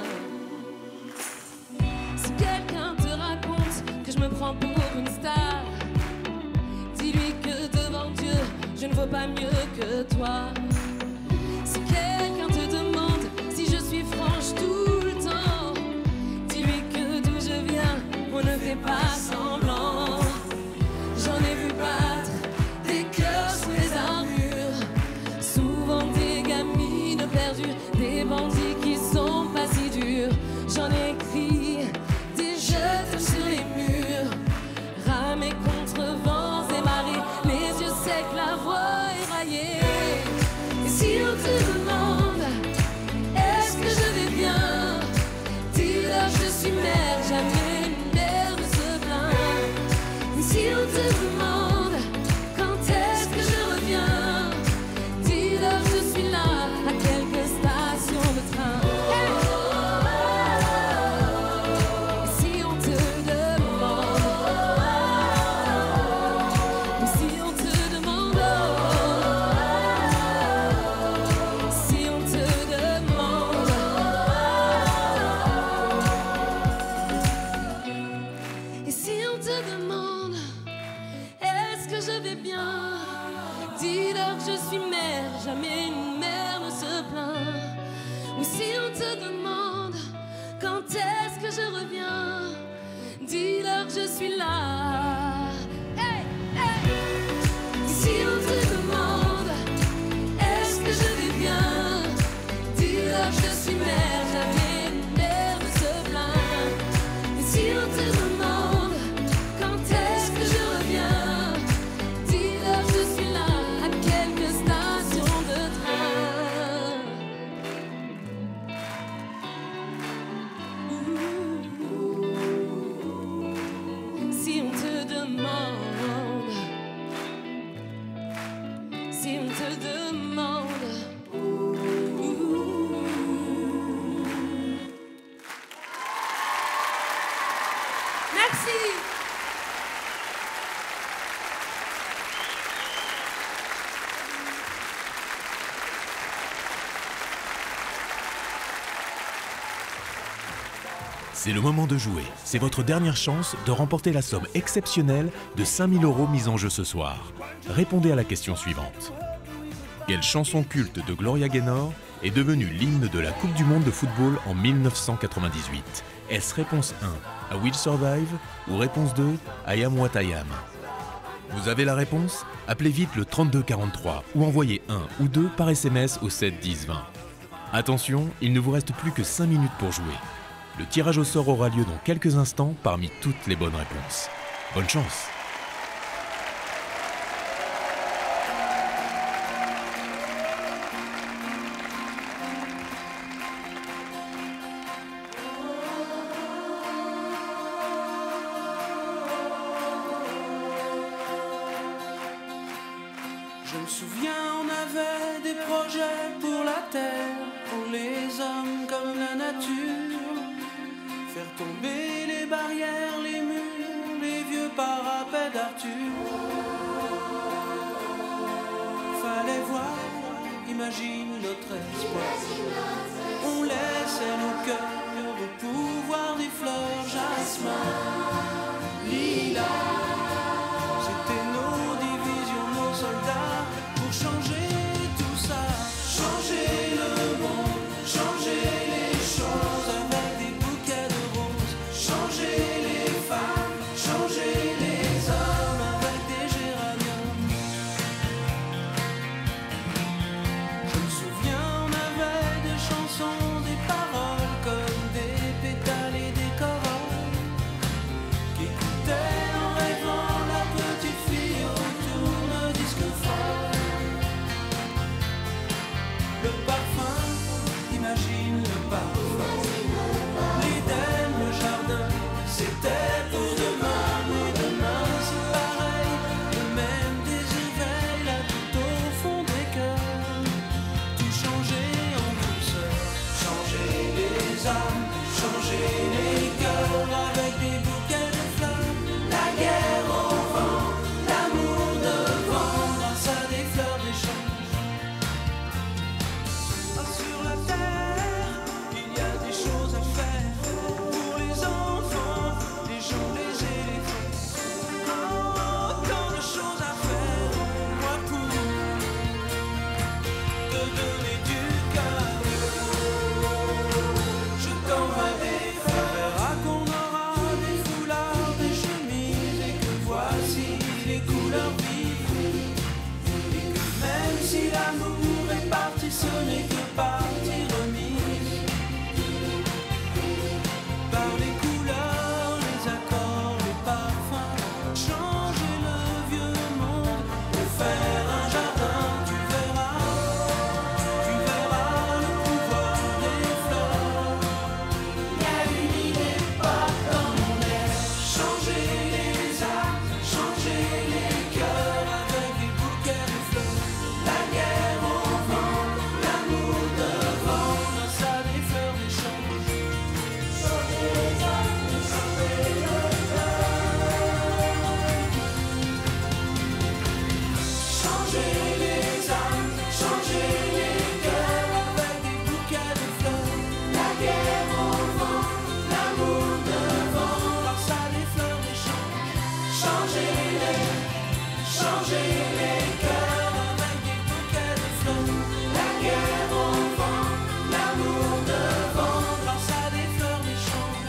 Si quelqu'un te raconte que je me prends pour une star, dis-lui que devant Dieu, je ne vaux pas mieux que toi. Si quelqu'un te demande si je suis franche tout le temps, dis-lui que d'où je viens, on ne fait pas semblant. J'en ai vu battre des cœurs sous les armures, souvent des gamines perdues, des bandits qui sont pas si durs. J'en ai écrit des je t'aime sur les murs, ramé contre vents et marées, les yeux secs, la voix éraillée. Et si on te demande, est-ce que je vais bien? Dis-leur je suis mère, jamais une mère ne se plaint. Et si on te demande, quand est-ce que je reviens? Dis-leur je suis là, à quelques stations de train. Jamais une mère ne se plaint. Ou si on te demande quand est-ce que je reviens, dis Merci. C'est le moment de jouer. C'est votre dernière chance de remporter la somme exceptionnelle de cinq mille euros mise en jeu ce soir. Répondez à la question suivante. Quelle chanson culte de Gloria Gaynor est devenue l'hymne de la Coupe du Monde de football en mille neuf cent quatre-vingt-dix-huit? Est-ce réponse un, I Will Survive, ou réponse deux, I Am What I Am? Vous avez la réponse? Appelez vite le trente-deux quarante-trois ou envoyez un ou deux par S M S au sept dix vingt. Attention, il ne vous reste plus que cinq minutes pour jouer. Le tirage au sort aura lieu dans quelques instants parmi toutes les bonnes réponses. Bonne chance! Je me souviens, on avait des projets pour la terre, pour les hommes comme la nature. Faire tomber les barrières, les murs, les vieux parapets d'Arthur. Fallait voir, imagine notre espoir. On laissait nos cœurs au pouvoir des fleurs jasmin, lilas. C'était nos divisions, nos soldats, pour changer tout ça. Changer le monde, changer les choses avec des bouquets de roses. Changer les femmes, changer les hommes avec des géraniums. Je me souviens, on avait des chansons, des paroles comme des pétales et des corolles qui écoutaient en rêvant la petite fille au tourne-disque fort. Le parfum, imagine le parfum. L'Éden, le jardin, c'était pour demain. Mais demain c'est pareil, le même désir veille là tout au fond des cœurs. Tout changer en douceur, changer les âmes, changer les cœurs avec des bouquets de fleurs. La guerre au vent, l'amour devant, grâce à des fleurs d'échange. Sur la terre, il y a des choses à faire pour les enfants, les gens, les éléphants. Oh, tant de choses à faire, moi pour te donner du cœur. Je t'envoie des fleurs, verras qu'on aura des foulards, des chemises, et que voici les couleurs vives. Et que même si l'amour est parti, ce n'est que partie remise. Par les couleurs, les accords, les parfums, changer le vieux monde pour faire un jardin. Tu verras, tu verras le pouvoir des fleurs. Il y a une idée pas dans mon air. Changer les âmes, changer les cœurs avec des bouquets de fleurs. La guerre au vent, l'amour devant, grâce à des fleurs d'échange. Changer les âmes, changer le cœur. Changer les âmes, changer les cœurs avec des bouquets de fleurs. La guerre au vent, l'amour devant, grâce à des fleurs d'échange. Changer les, changer les cœurs avec des bouquets de fleurs. La guerre au vent, l'amour devant, grâce à des fleurs d'échange.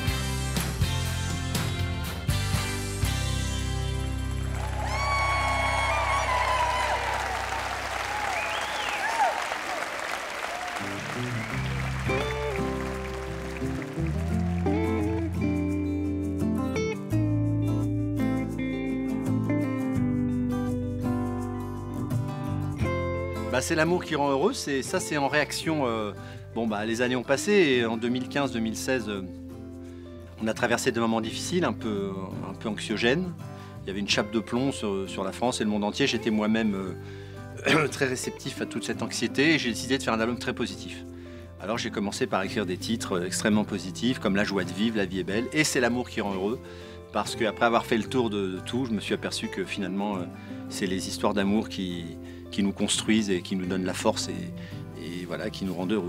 Bah, c'est l'amour qui rend heureux, c'est, ça c'est en réaction. euh, bon, bah, les années ont passé et en deux mille quinze deux mille seize, euh, on a traversé des moments difficiles, un peu, un peu anxiogènes. Il y avait une chape de plomb sur, sur la France et le monde entier. J'étais moi-même euh, très réceptif à toute cette anxiété et j'ai décidé de faire un album très positif. Alors j'ai commencé par écrire des titres extrêmement positifs comme La joie de vivre, La vie est belle et C'est l'amour qui rend heureux. parce qu'après avoir fait le tour de, de tout, je me suis aperçu que finalement, euh, c'est les histoires d'amour qui, qui nous construisent et qui nous donnent la force et, et voilà, qui nous rendent heureux.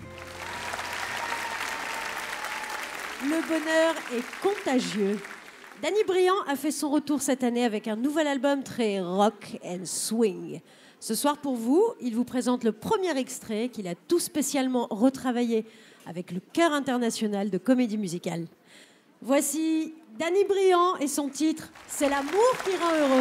Le bonheur est contagieux. Danny Briand a fait son retour cette année avec un nouvel album très rock and swing. Ce soir pour vous, il vous présente le premier extrait qu'il a tout spécialement retravaillé avec le Chœur international de comédie musicale. Voici Danny Briand et son titre « C'est l'amour qui rend heureux ».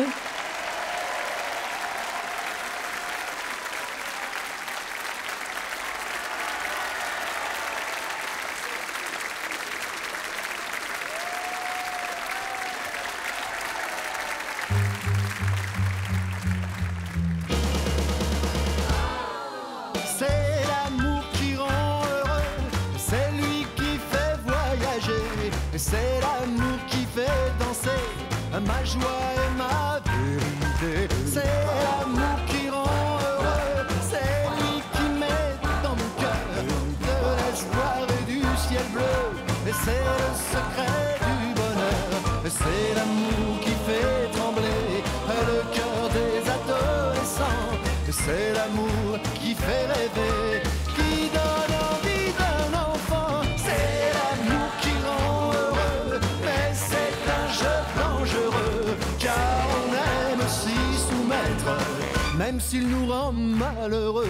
C'est l'amour qui rend heureux, c'est lui qui fait voyager, c'est l'amour qui fait danser ma joie et ma vérité. C'est l'amour qui rend heureux, c'est lui qui met dans mon cœur de l'espoir et du ciel bleu, et c'est le secret du bonheur. C'est l'amour qui fait trembler le cœur des adolescents, c'est l'amour qui fait rêver, qui donne envie d'un enfant. C'est l'amour qui rend heureux, mais c'est un jeu dangereux, car on aime s'y soumettre, même s'il nous rend malheureux.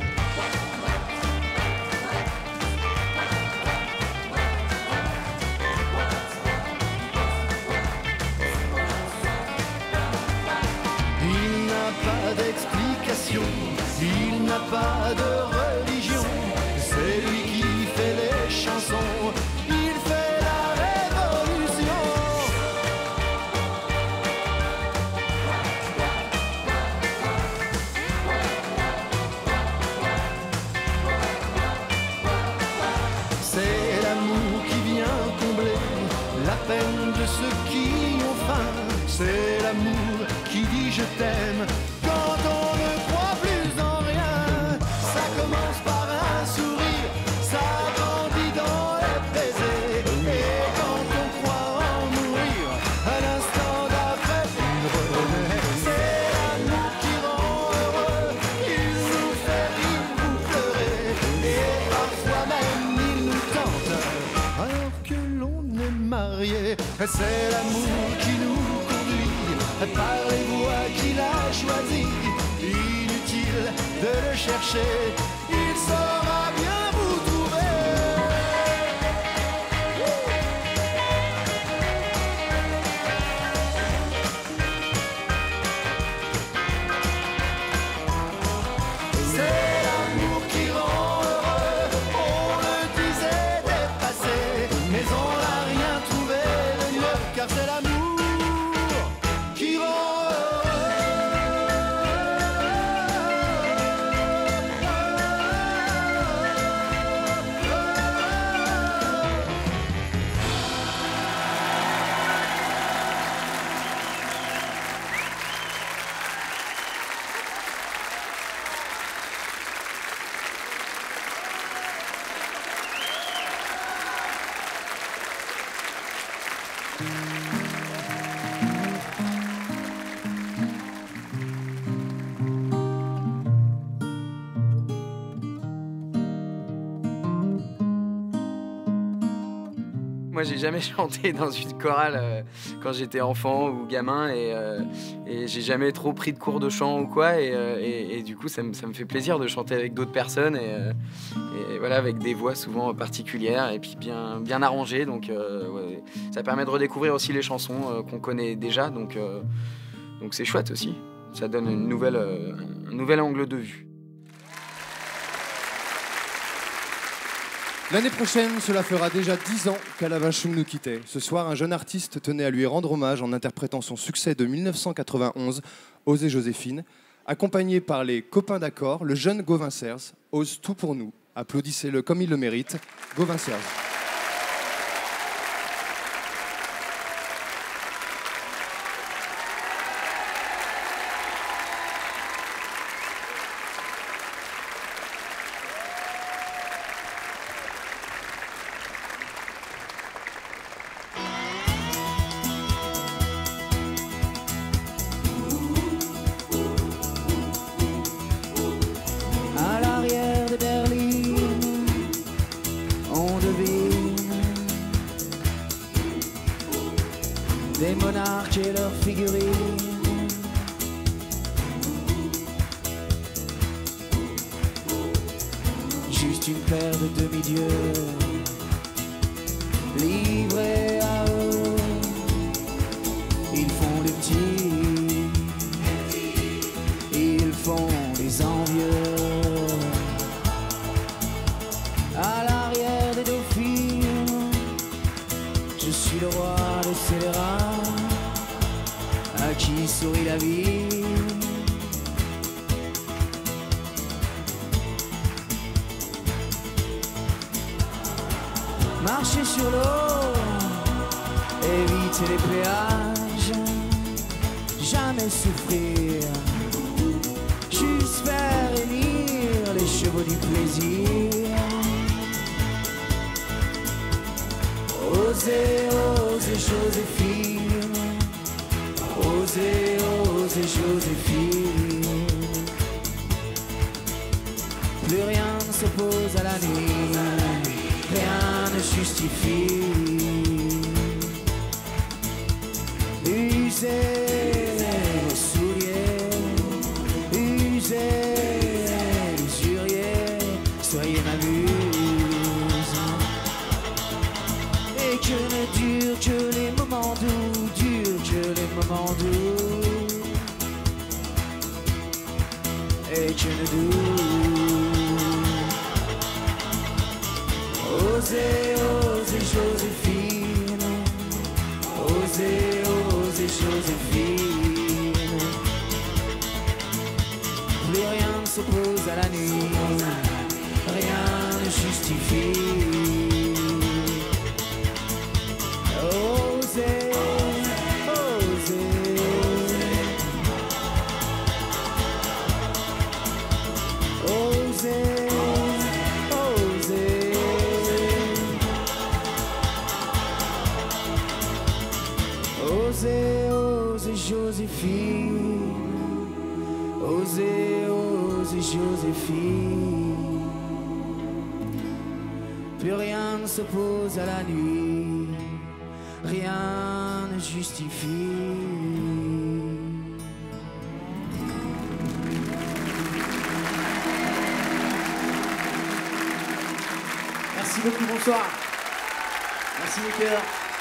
Il n'a pas d'explication, il n'a pas de religion, c'est lui qui fait les chansons, il fait la révolution. C'est l'amour qui vient combler la peine de ceux qui ont faim, c'est l'amour qui dit je t'aime quand on ne croit plus en rien. Ça commence par un sourire, ça grandit dans les baisers, et quand on croit en mourir, à l'instant d'après il renaît. C'est l'amour qui rend heureux, il nous fait rire ou pleurer, et parfois même il nous tente alors que l'on est marié. C'est l'amour qui nous conduit par les voies qu'il a choisies. Inutile de le chercher, il saura bien vous trouver. C'est l'amour qui rend heureux, on le disait dépassé, mais on n'a rien trouvé de mieux, car c'est l'amour qui rend Moi, j'ai jamais chanté dans une chorale euh, quand j'étais enfant ou gamin, et, euh, et j'ai jamais trop pris de cours de chant ou quoi. Et, euh, et, et du coup, ça me, ça me fait plaisir de chanter avec d'autres personnes, et, euh, et voilà, avec des voix souvent particulières et puis bien, bien arrangées. Donc, euh, ouais, ça permet de redécouvrir aussi les chansons euh, qu'on connaît déjà. Donc, euh, donc c'est chouette aussi. Ça donne une nouvelle, euh, un nouvel angle de vue. L'année prochaine, cela fera déjà dix ans qu'Alain Vachon nous quittait. Ce soir, un jeune artiste tenait à lui rendre hommage en interprétant son succès de mille neuf cent quatre-vingt-onze, Osez Joséphine. Accompagné par les copains d'accord, le jeune Gauvin Serres ose tout pour nous. Applaudissez-le comme il le mérite, Gauvin Serres. des monarques et leurs figurines. Juste une paire de demi-dieux livrés à eux. Ils font les petits, ils font les envieux. À l'arrière des dauphines, je suis le roi des scélérats, à qui sourit la vie. Marcher sur l'eau, éviter les péages, jamais souffrir, juste faire hennir les chevaux du plaisir. Osez, osez Joséphine, osez, osez Joséphine. Plus rien ne s'oppose à la nuit, rien ne justifie. Usez vos souliers, usez l'usurier, soyez ma muse. Et que ne durent que les moments doux, durent que les moments doux. Et que ne doux. Osez, osez Joséphine, osez, osez Joséphine. Plus rien ne s'oppose à la nuit, rien ne justifie. Osez, osez. Osez, osez. Osez, osez Joséphine, osez, osez Joséphine. Plus rien ne s'oppose à la nuit, rien ne justifie. Merci beaucoup, bonsoir. Merci les cœurs.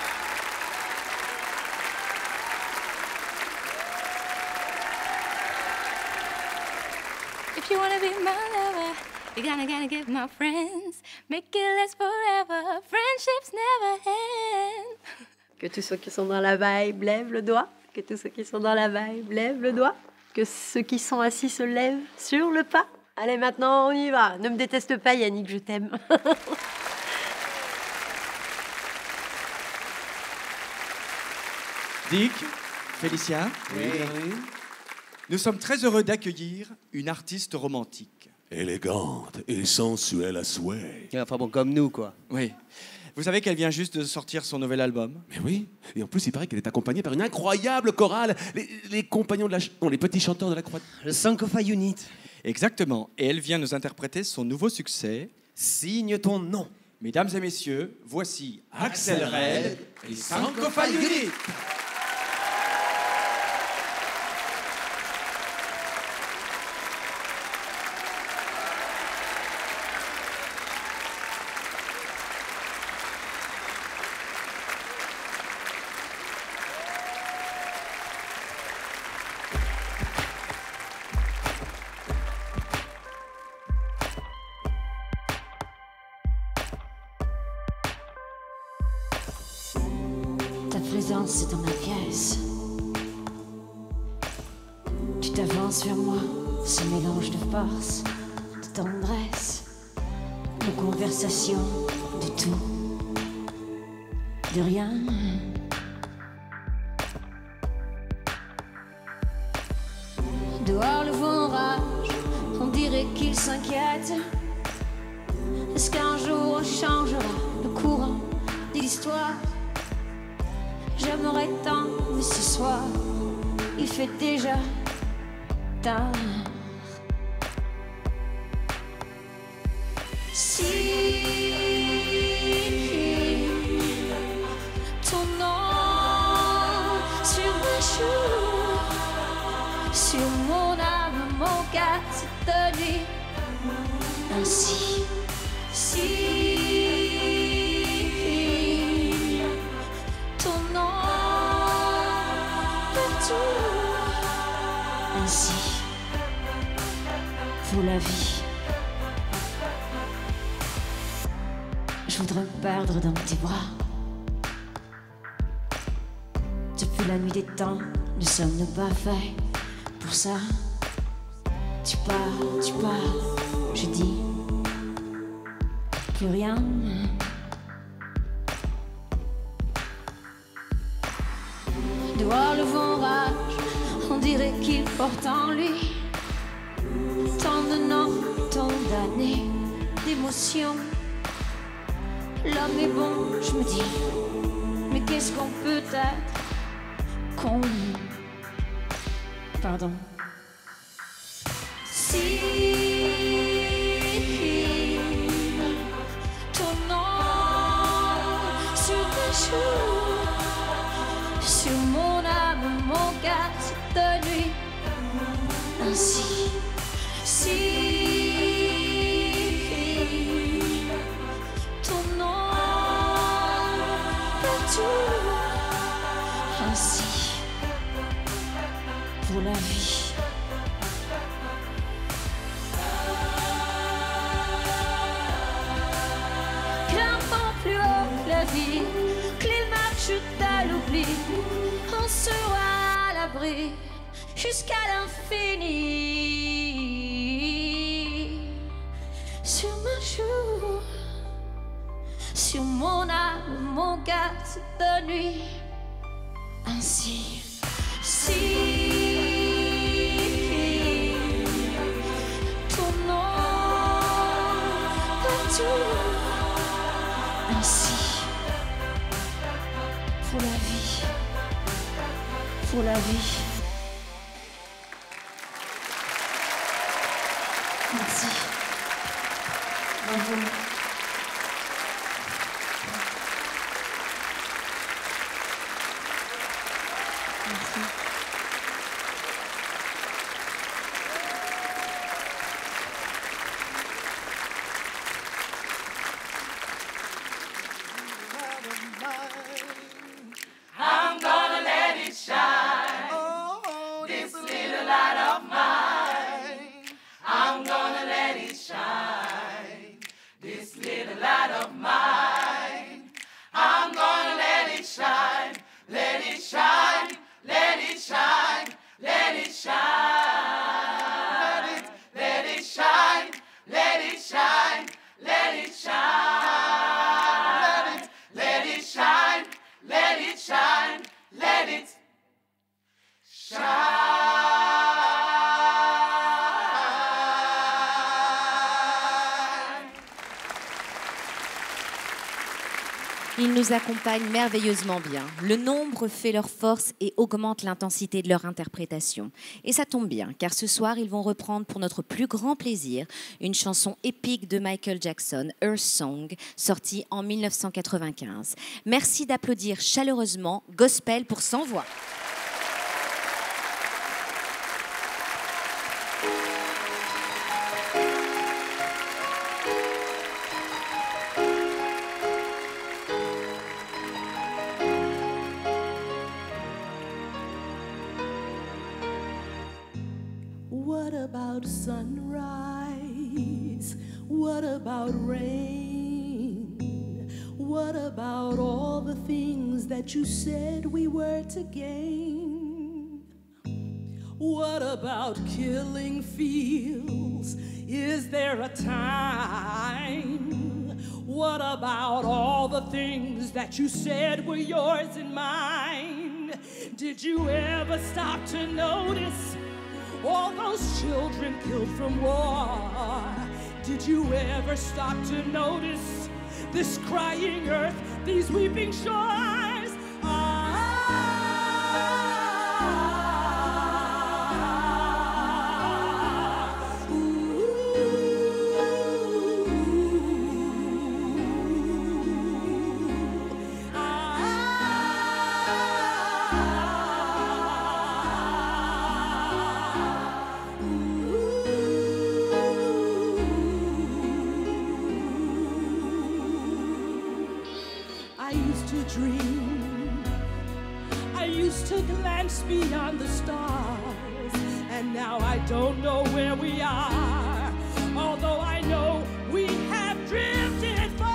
If you wanna be my lover, you gotta, gotta get my friends. Make it last forever, friendships never end. Que tous ceux qui sont dans la vibe lèvent le doigt. Que tous ceux qui sont dans la vibe lèvent le doigt. Que ceux qui sont assis se lèvent sur le pas. Allez, maintenant, on y va. Ne me déteste pas, Yannick, je t'aime. Dick, Félicien, Oui. nous sommes très heureux d'accueillir une artiste romantique. Élégante et sensuelle à souhait. Enfin bon, comme nous, quoi. Oui. Vous savez qu'elle vient juste de sortir son nouvel album. Mais oui, et en plus, il paraît qu'elle est accompagnée par une incroyable chorale. Les, les compagnons de la... ch- non, les petits chanteurs de la croix. Le Sankofa Unit. Exactement. Et elle vient nous interpréter son nouveau succès, Signe ton nom. Mesdames et messieurs, voici Axel Red et Sankofa Unit. Ta présence est dans ma pièce. Tu t'avances vers moi, ce mélange de force, de tendresse, de conversation, de tout, de rien. Dehors le vent rage, on dirait qu'il s'inquiète. Est-ce qu'un jour on changera le courant de l'histoire? J'aimerais tant, mais ce soir, il fait déjà tard. Si ton nom mes joues, sur mon âme, mon cœur cette nuit. Ainsi, si ton nom est tout, ainsi pour la vie. Je voudrais me perdre dans tes bras. Depuis la nuit des temps, nous sommes pas faits pour ça. Tu pars, tu pars, je dis plus rien. Dehors le vent rage, on dirait qu'il porte en lui tant de noms, tant d'années d'émotions. L'homme est bon, je me dis, mais qu'est-ce qu'on peut être con? Pardon. Si ton nom sur mes joues, sur mon âme, mon cœur cette nuit, ainsi, si ton nom partout, ainsi pour la vie. Que les marches à l'oubli, on sera à l'abri jusqu'à l'infini. Sur ma joue, sur mon âme, mon cœur cette nuit. Ainsi, si ton nom partout, ainsi pour la vie, pour la vie. Merci. Bravo. Merci. I'm gonna let it shine. Oh, this little light of mine. I'm gonna let it shine. This little light of mine. I'm gonna let it shine. Let it shine. Let it shine. Let it shine. Let it, let it shine. Let it shine. Let it shine. Let it, let it shine. Let it shine, let it shine. Ils nous accompagnent merveilleusement bien. Le nombre fait leur force et augmente l'intensité de leur interprétation. Et ça tombe bien, car ce soir, ils vont reprendre pour notre plus grand plaisir une chanson épique de Michael Jackson, Earth Song, sortie en mille neuf cent quatre-vingt-quinze. Merci d'applaudir chaleureusement Gospel pour Sans Voix. What about sunrise? What about rain? What about all the things that you said we were to gain? What about killing fields? Is there a time? What about all the things that you said were yours and mine? Did you ever stop to notice all those children killed from war? Did you ever stop to notice this crying earth, these weeping shores? Ah, ooh, ah, dream. I used to glance beyond the stars, and now I don't know where we are, although I know we have drifted far.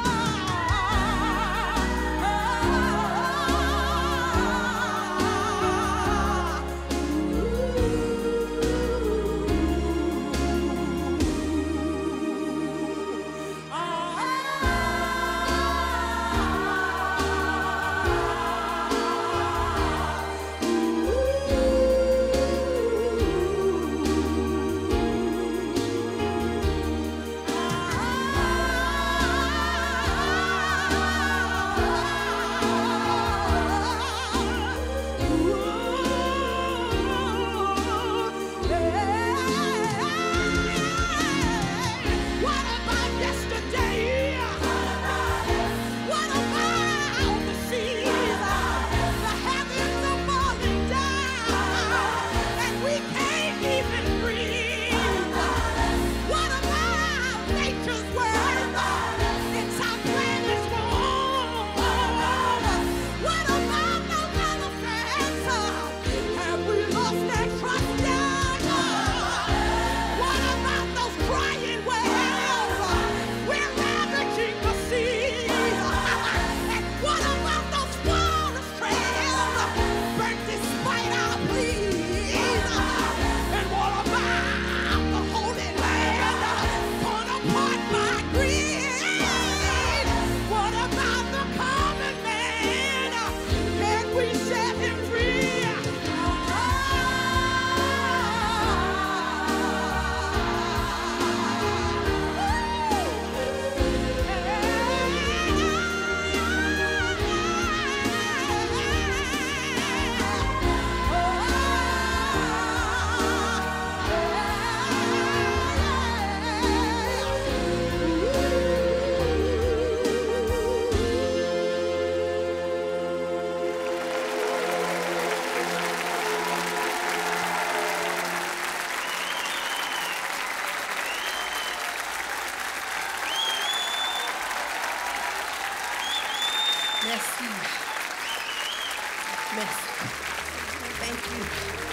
Merci. Merci. Thank you.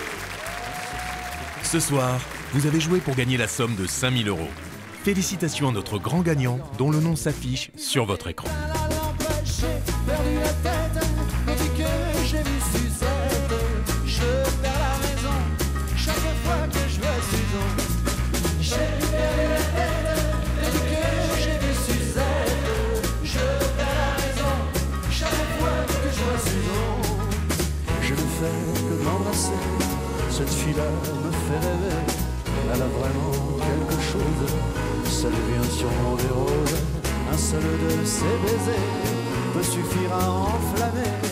Ce soir, vous avez joué pour gagner la somme de cinq mille euros. Félicitations à notre grand gagnant dont le nom s'affiche sur votre écran. J'ai perdu la tête depuis que j'ai vu Suzette. Je perds la raison chaque fois que je vois Suzanne. J'ai perdu la tête depuis que j'ai vu Suzette. Je perds la raison chaque fois que je vois Suzanne. Je ne fais que m'embrasser, cette fille-là me fait rêver. Elle a vraiment quelque chose, ça lui vient sûrement des roses. Un seul de ses baisers peut suffire à enflammer